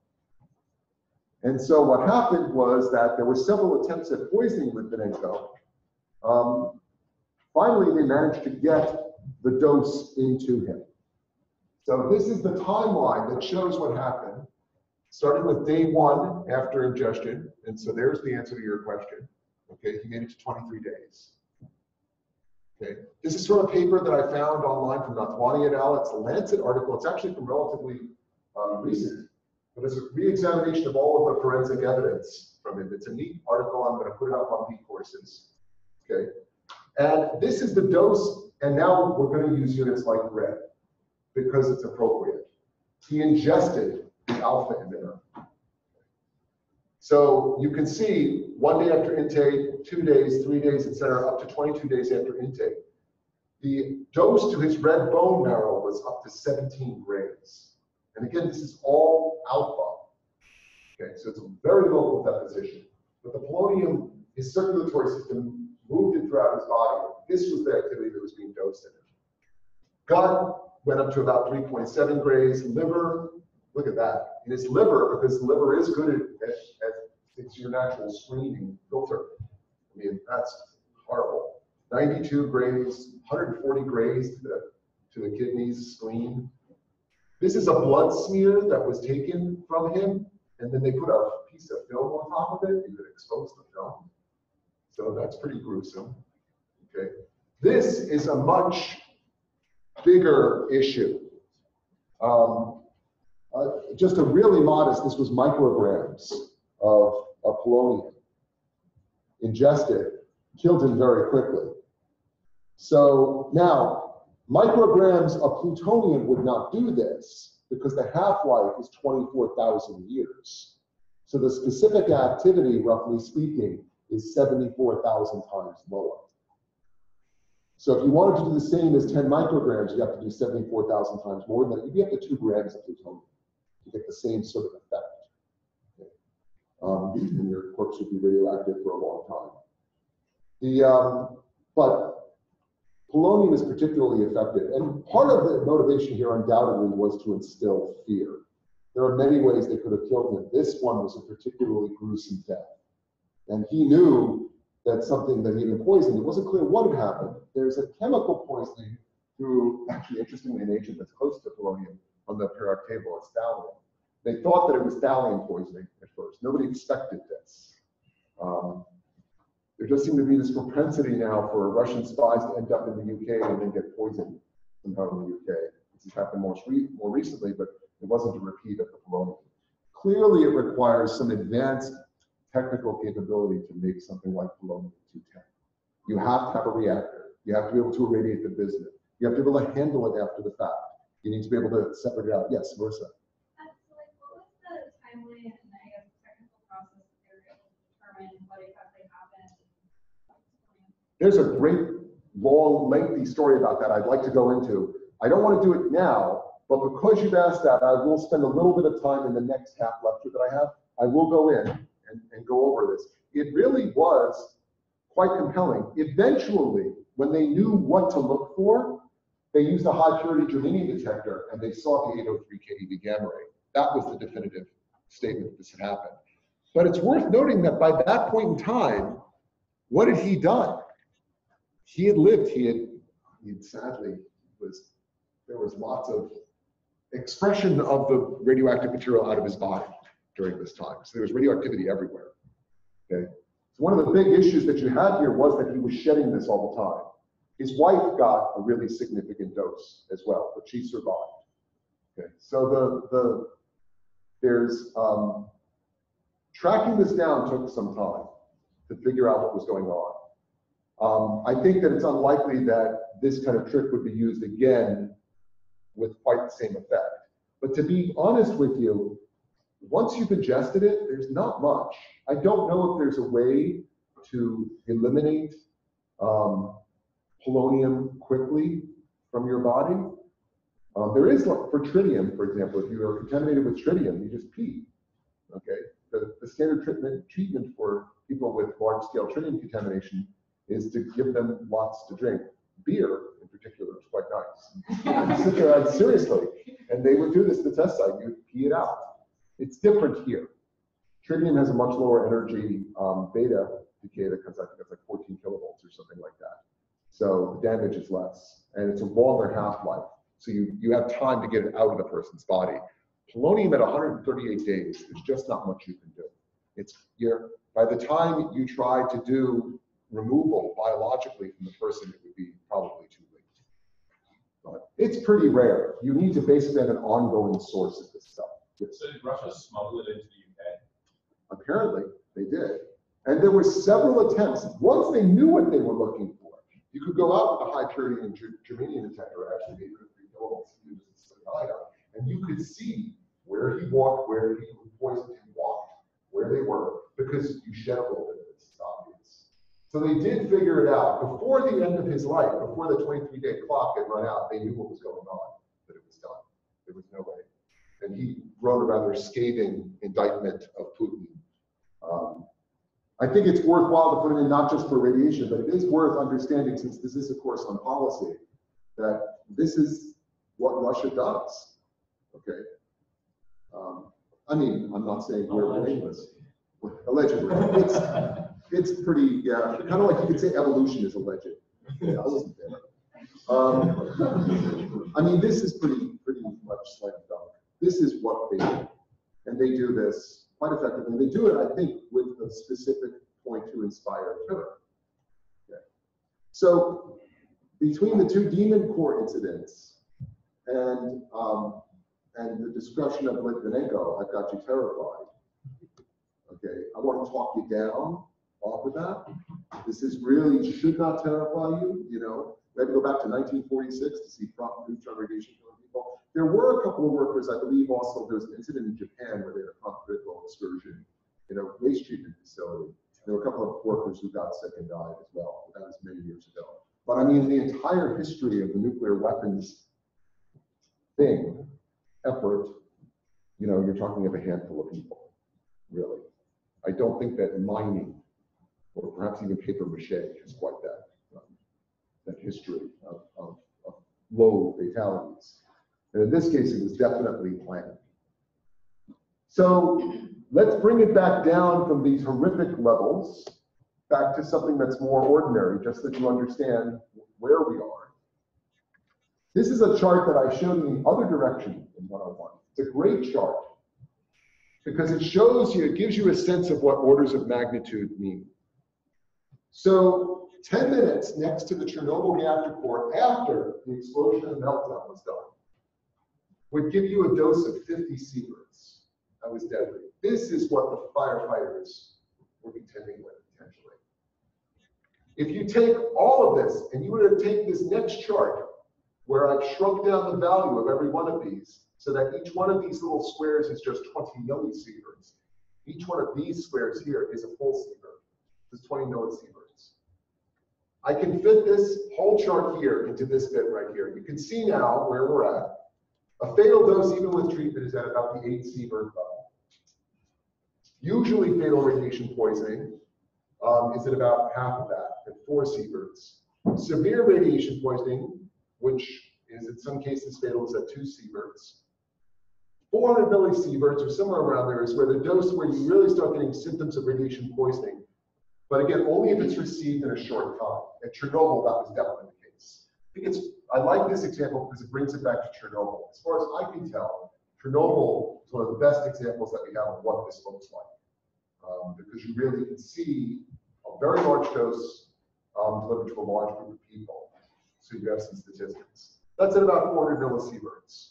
And so what happened was that there were several attempts at poisoning Litvinenko. Um, finally, they managed to get the dose into him. So this is the timeline that shows what happened, starting with day one after ingestion. And so there's the answer to your question. Okay, he made it to twenty-three days. Okay, this is from a paper that I found online from Nathwani et al. It's a Lancet article. It's actually from relatively um, recent, but it's a re-examination of all of the forensic evidence from it. It's a neat article. I'm going to put it up on B courses. Okay, and this is the dose, and now we're going to use units like red because it's appropriate. He ingested the alpha emitter. So you can see one day after intake, two days, three days, et cetera, up to twenty-two days after intake. The dose to his red bone marrow was up to seventeen grays. And again, this is all alpha. Okay, so it's a very local deposition. But the polonium, his circulatory system moved it throughout his body. This was the activity that was being dosed in him. Gut went up to about three point seven grays. Liver, look at that. In his liver, because the liver is good at, at, at it's your natural screening filter. I mean, that's horrible. ninety-two grays, one hundred forty grays to the, to the kidneys, spleen. This is a blood smear that was taken from him, and then they put a piece of film on top of it. You could expose the film. So that's pretty gruesome. Okay. This is a much bigger issue. Um, uh, just a really modest, this was micrograms of, of polonium ingested, killed him very quickly. So now, micrograms of plutonium would not do this because the half-life is twenty-four thousand years. So the specific activity, roughly speaking, is seventy-four thousand times lower. So if you wanted to do the same as ten micrograms, you have to do seventy-four thousand times more than that. You'd be up to two grams of plutonium to get the same sort of effect. Okay. Um, and your corpse would be radioactive for a long time. The, um, but polonium is particularly effective. And part of the motivation here undoubtedly was to instill fear. There are many ways they could have killed him. This one was a particularly gruesome death. And he knew that something that he had been poisoned, it wasn't clear what had happened. There's a chemical poisoning through, actually interestingly, an agent that's close to polonium on the periodic table, it's thallium. They thought that it was thallium poisoning at first. Nobody expected this. Um, there does seem to be this propensity now for Russian spies to end up in the U K and then get poisoned somehow in the U K. This has happened most re more recently, but It wasn't a repeat of the polonium. Clearly, it requires some advanced technical capability to make something like polonium two ten. You have to have a reactor. You have to be able to irradiate the bismuth. You have to be able to handle it after the fact. You need to be able to separate it out. Yes, Marissa. Uh, so like, what was the timeline and I guess technical process that they were able to determine what exactly happened? There's a great, long, lengthy story about that I'd like to go into. I don't want to do it now, but because you've asked that, I will spend a little bit of time in the next half lecture that I have. I will go in and, and go over this. It really was quite compelling. Eventually, when they knew what to look for, they used a high purity germanium detector and they saw the eight oh three K E V gamma ray. That was the definitive statement that this had happened. But it's worth noting that by that point in time, what had he done? He had lived, he had, he had sadly, was, there was lots of expression of the radioactive material out of his body during this time. So there was radioactivity everywhere, okay? So one of the big issues that you had here was that he was shedding this all the time. His wife got a really significant dose as well, but she survived, okay? So the, the there's, um, tracking this down took some time to figure out what was going on. Um, I think that it's unlikely that this kind of trick would be used again with quite the same effect. But to be honest with you, once you've ingested it, there's not much. I don't know if there's a way to eliminate um, polonium quickly from your body. Um, there is, like, for tritium, for example, if you are contaminated with tritium, you just pee, okay? The, the standard treatment, treatment for people with large-scale tritium contamination is to give them lots to drink. Beer, in particular, is quite nice. You sit there, like, seriously, and they would do this at the test site. You pee it out. It's different here. Tritium has a much lower energy um, beta decay that comes out, I think it's like fourteen kilovolts or something like that. So the damage is less, and it's a longer half-life. So you, you have time to get it out of the person's body. Polonium at one hundred thirty-eight days, there's just not much you can do. It's you're, by the time you try to do removal biologically from the person, it would be probably too late. But it's pretty rare. You need to basically have an ongoing source of this stuff. Yes. So did Russia smuggle it into the U K? Apparently, they did. And there were several attempts. Once they knew what they were looking for, you could go out with a high purity and germanium detector, actually eight hundred kilovolts, and you could see where he walked, where he poisoned him walked, where they were, because you shed a little bit of it. It's obvious. So they did figure it out. Before the end of his life, before the twenty-three day clock had run out, they knew what was going on, that it was done. There was no way. And he wrote a rather scathing indictment of Putin. Um, I think it's worthwhile to put it in not just for radiation, but it is worth understanding, since this is a course on policy, that this is what Russia does, okay? Um, I mean, I'm not saying we're blameless. Allegedly. It's, it's pretty, yeah, kind of like you could say evolution is alleged. Yeah, I wasn't there. Um, I mean, this is pretty, pretty much slam dunk. This is what they do. And they do this quite effectively. They do it, I think, with a specific point to inspire terror. Okay. So between the two Demon Core incidents and um, and the discussion of Litvinenko, I've got you terrified. Okay, I want to talk you down off of that. This is really should not terrify you. You know, we had to go back to nineteen forty-six to see prompt neutron radiation killing people. There were a couple of workers, I believe also there was an incident in Japan where they had a prompt critical excursion in a waste treatment facility. There were a couple of workers who got sick and died as well, but that was many years ago. But I mean, the entire history of the nuclear weapons thing, effort, you know, you're talking of a handful of people, really. I don't think that mining, or perhaps even paper mache, is quite that, um, that history of, of, of low fatalities. And in this case, it was definitely planned. So let's bring it back down from these horrific levels back to something that's more ordinary, just that you understand where we are. This is a chart that I showed in the other direction in one oh one. It's a great chart because it shows you, it gives you a sense of what orders of magnitude mean. So ten minutes next to the Chernobyl reactor core after the explosion and meltdown was done. would give you a dose of fifty sieverts. That was deadly. This is what the firefighters were contending with, potentially. If you take all of this, and you were to take this next chart, where I've shrunk down the value of every one of these, so that each one of these little squares is just twenty millisieverts. Each one of these squares here is a full sievert. This is twenty millisieverts. I can fit this whole chart here into this bit right here. You can see now where we're at. A fatal dose, even with treatment, is at about the eight sievert level. Usually fatal radiation poisoning um, is at about half of that, at four sieverts. Severe radiation poisoning, which is in some cases fatal, is at two sieverts. four hundred millisieverts, or somewhere around there, is where the dose where you really start getting symptoms of radiation poisoning. But again, only if it's received in a short time. At Chernobyl, that was definitely the case. I think it's, I like this example because it brings it back to Chernobyl. As far as I can tell, Chernobyl is one of the best examples that we have of what this looks like. Um, because you really can see a very large dose um, delivered to a large group of people. So you have some statistics. That's at about four hundred millisieverts.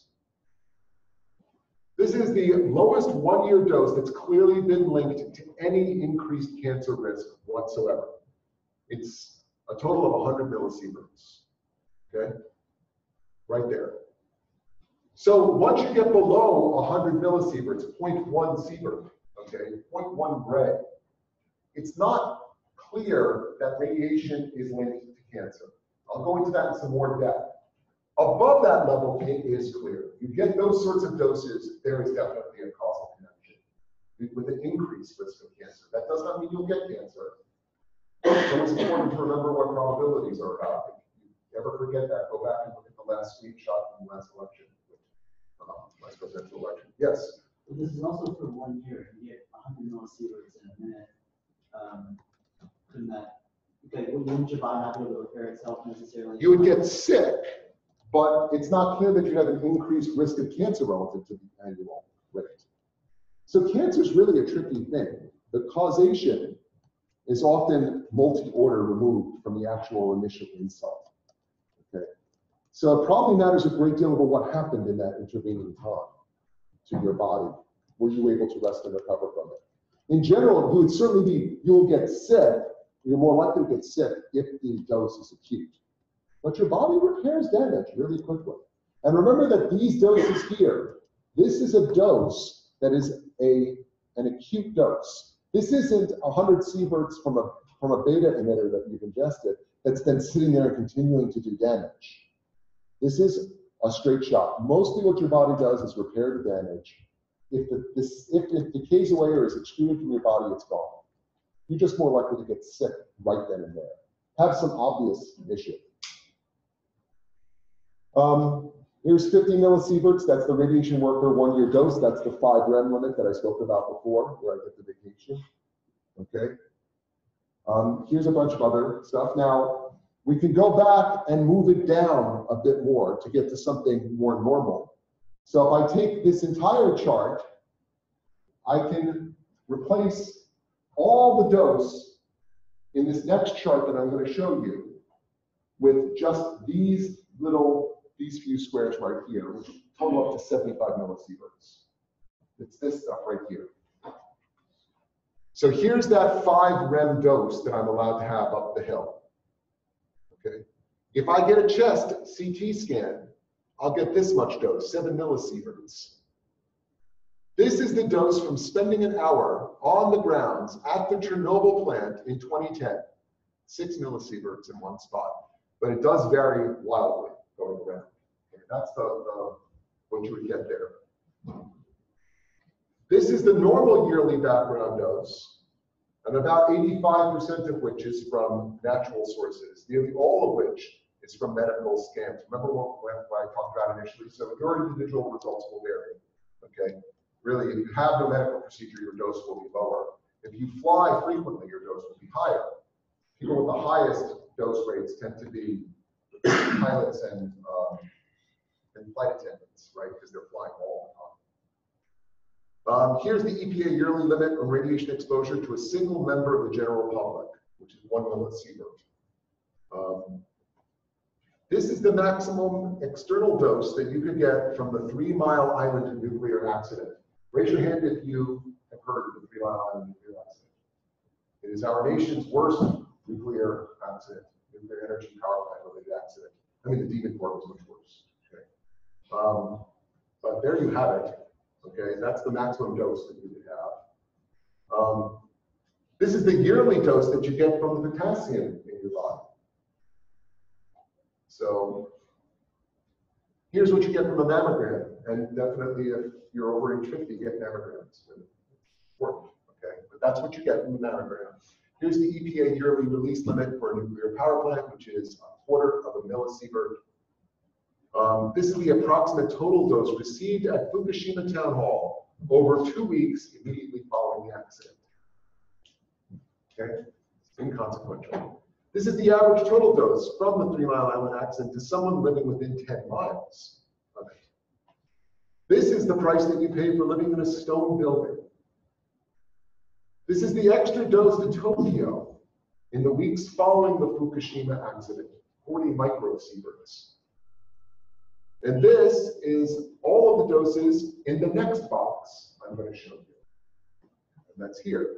This is the lowest one-year dose that's clearly been linked to any increased cancer risk whatsoever. It's a total of one hundred millisieverts, okay? Right there. So once you get below one hundred millisieverts, zero point one sievert, okay, zero point one gray, it's not clear that radiation is linked to cancer. I'll go into that in some more depth. Above that level, it is clear. You get those sorts of doses, there is definitely a causal connection with an increased risk of cancer. That does not mean you'll get cancer. So it's important to remember what probabilities are about. If you ever forget that, go back and look at the last screenshot from the last election, uh, last presidential election. Yes? But this is also for one year, and you get one hundred millisieverts in a minute. Um, couldn't that, okay, wouldn't your body not be able to repair itself necessarily? You would get sick, but it's not clear that you have an increased risk of cancer relative to the annual rate. So cancer is really a tricky thing. The causation is often multi-order removed from the actual initial insult. Okay, so it probably matters a great deal about what happened in that intervening time to your body. Were you able to rest and recover from it? In general, you would certainly be, you will get sick. You're more likely to get sick if the dose is acute. But your body repairs damage really quickly. And remember that these doses here, this is a dose that is a, an acute dose. This isn't one hundred sieverts from a, from a beta emitter that you've ingested that's then sitting there and continuing to do damage. This is a straight shot. Mostly what your body does is repair the damage. If the, this, if it decays away or is excreted from your body, it's gone. You're just more likely to get sick right then and there. Have some obvious issue. Um, here's fifty millisieverts. That's the radiation worker one-year dose. That's the five rem limit that I spoke about before, where I get the vacation. Okay. Um, here's a bunch of other stuff. Now, we can go back and move it down a bit more to get to something more normal. So if I take this entire chart, I can replace all the dose in this next chart that I'm going to show you with just these little, these few squares right here, which total up to seventy-five millisieverts. It's this stuff right here. So here's that five rem dose that I'm allowed to have up the hill. Okay. If I get a chest C T scan, I'll get this much dose, seven millisieverts. This is the dose from spending an hour on the grounds at the Chernobyl plant in twenty ten. Six millisieverts in one spot, but it does vary wildly going around. Okay, that's the, the what you would get there. This is the normal yearly background dose, and about eighty-five percent of which is from natural sources, nearly all of which is from medical scans. Remember what, what I talked about initially? So your individual results will vary, okay? Really, if you have no medical procedure, your dose will be lower. If you fly frequently, your dose will be higher. People with the highest dose rates tend to be pilots and, um, and flight attendants, right? Because they're flying all the time. Um, here's the E P A yearly limit on radiation exposure to a single member of the general public, which is one millisievert. Um, This is the maximum external dose that you could get from the Three Mile Island nuclear accident. Raise your hand if you have heard of the Three Mile Island nuclear accident. It is our nation's worst nuclear accident, nuclear energy power plant related accident. I mean, the Devonport was much worse. Okay. Um, but there you have it. Okay, that's the maximum dose that you could have. Um, this is the yearly dose that you get from the potassium in your body. So here's what you get from a mammogram, and definitely if you're over age fifty, get mammograms. Important, okay? But that's what you get from the mammogram. Here's the E P A yearly release limit for a nuclear power plant, which is a quarter of a millisievert. Um, this is the approximate total dose received at Fukushima Town Hall over two weeks immediately following the accident. Okay, inconsequential. This is the average total dose from the Three Mile Island accident to someone living within ten miles of it. This is the price that you pay for living in a stone building. This is the extra dose to Tokyo in the weeks following the Fukushima accident, forty microsieverts. And this is all of the doses in the next box I'm going to show you. And that's here.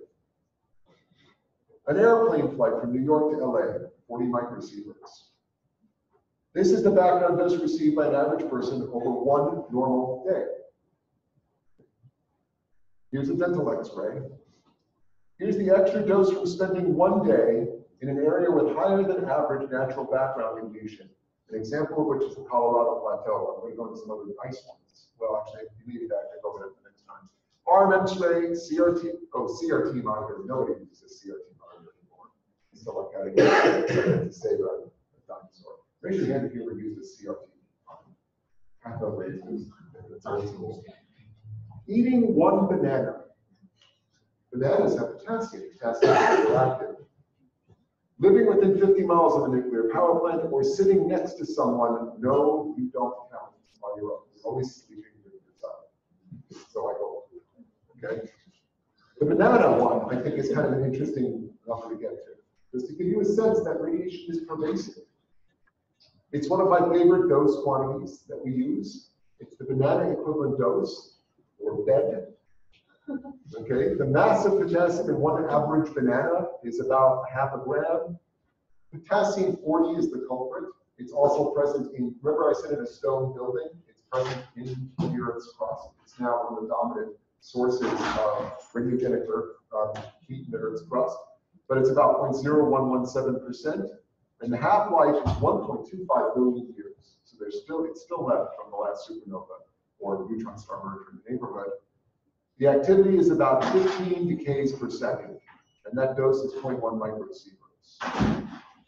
An airplane flight from New York to L A, forty microsieverts. This is the background dose received by an average person over one normal day. Here's a dental x-ray. Here's the extra dose from spending one day in an area with higher than average natural background radiation. An example of which is the Colorado Plateau. I'm going to go into some other nice ones. Well, actually, maybe that I can go over it the next time. Arm X-ray, C R T, oh, C R T monitor. Nobody uses C R T monitor anymore. Still like having to say that a dinosaur. Raise your hand if you ever used a C R T. I thought raises. That's old school. Eating one banana. Bananas have potassium. Potassium is radioactive. Living within fifty miles of a nuclear power plant or sitting next to someone, no, you don't count on your own. You're always sleeping with yourself. So I go, okay? The banana one, I think, is kind of an interesting number to get to. Just to give you a sense that radiation is pervasive. It's one of my favorite dose quantities that we use. It's the banana equivalent dose, or bed. Okay, the mass of potassium in one average banana is about half a gram. Potassium forty is the culprit. It's also present in, remember I said in a stone building, it's present in the Earth's crust. It's now one of the dominant sources of radiogenic Earth um, heat in the Earth's crust. But it's about zero point zero one one seven percent, and the half-life is one point two five billion years. So there's still, it's still left from the last supernova or neutron star merger in the neighborhood. The activity is about fifteen decays per second, and that dose is zero point one microsieverts. I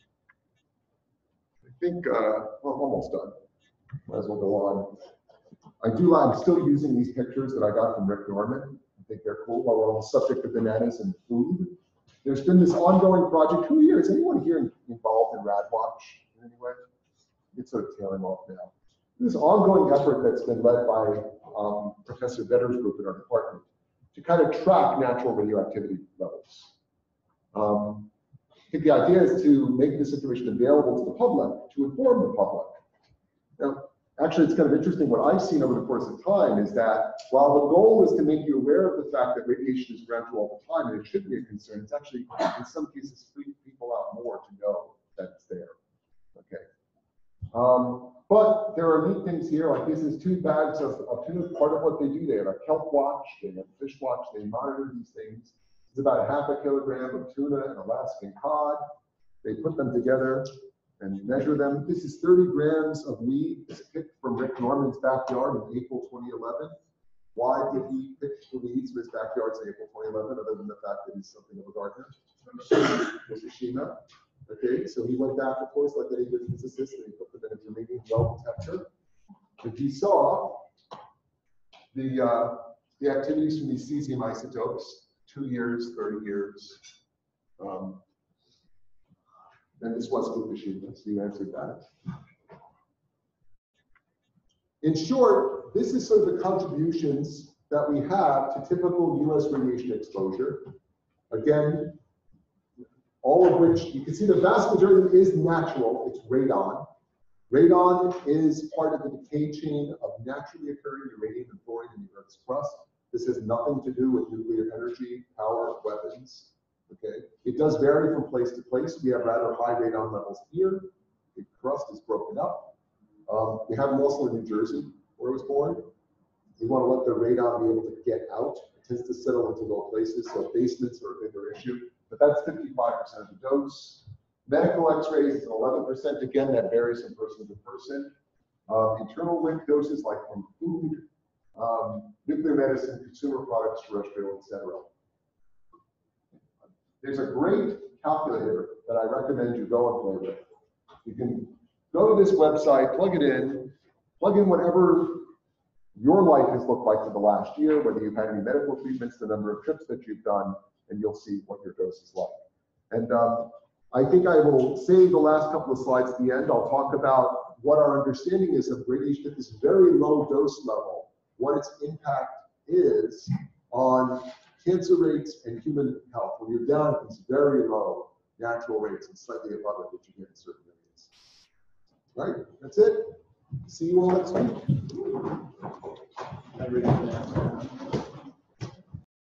think, uh, well, I'm almost done. Might as well go on. I do, I'm still using these pictures that I got from Rick Norman. I think they're cool while we're on the subject of bananas and food. There's been this ongoing project. Who here, is anyone here involved in RadWatch in any way? It's sort of tailing off now. This ongoing effort that's been led by um, Professor Vedder's group in our department to kind of track natural radioactivity levels. Um, I think the idea is to make this information available to the public, to inform the public. Now, actually, it's kind of interesting. What I've seen over the course of time is that while the goal is to make you aware of the fact that radiation is around you all the time, and it should be a concern, it's actually, in some cases, freaking people out more to know that it's there. Okay. Um, But there are neat things here, like this is two bags of, of tuna. Part of what they do, they have a kelp watch, they have a fish watch, they monitor these things. It's about a half a kilogram of tuna and Alaskan cod. They put them together and measure them. This is thirty grams of weed picked from Rick Norman's backyard in April twenty eleven. Why did he pick the weeds from his backyard in April twenty eleven, other than the fact that he's something of a gardener? Fukushima. Okay, so he went back, of course, like any good physicist, and he put them in a germanium well detector. If he saw the uh, the activities from these cesium isotopes, two years, thirty years, um, then this was Fukushima, so you answered that. In short, this is sort of the contributions that we have to typical U S radiation exposure. Again, all of which, you can see the vast majority is natural, it's radon. Radon is part of the decay chain of naturally occurring uranium and thorium in the Earth's crust. This has nothing to do with nuclear energy, power, weapons. Okay, it does vary from place to place. We have rather high radon levels here. The crust is broken up. Um, we have them also in New Jersey, where it was born. We want to let the radon be able to get out. It tends to settle into low places, so basements are a bigger issue. But that's fifty-five percent of the dose. Medical X-rays is eleven percent. Again, that varies from person to person. Uh, internal link doses, like from food, um, nuclear medicine, consumer products, terrestrial, et cetera. There's a great calculator that I recommend you go and play with. You can go to this website, plug it in, plug in whatever your life has looked like for the last year, whether you've had any medical treatments, the number of trips that you've done, and you'll see what your dose is like. And um, I think I will save the last couple of slides at the end. I'll talk about what our understanding is of radiation at this very low dose level, what its impact is on cancer rates and human health. When you're down at these very low natural rates and slightly above it, which you get in certain areas. All right, that's it. See you all next week. Everything.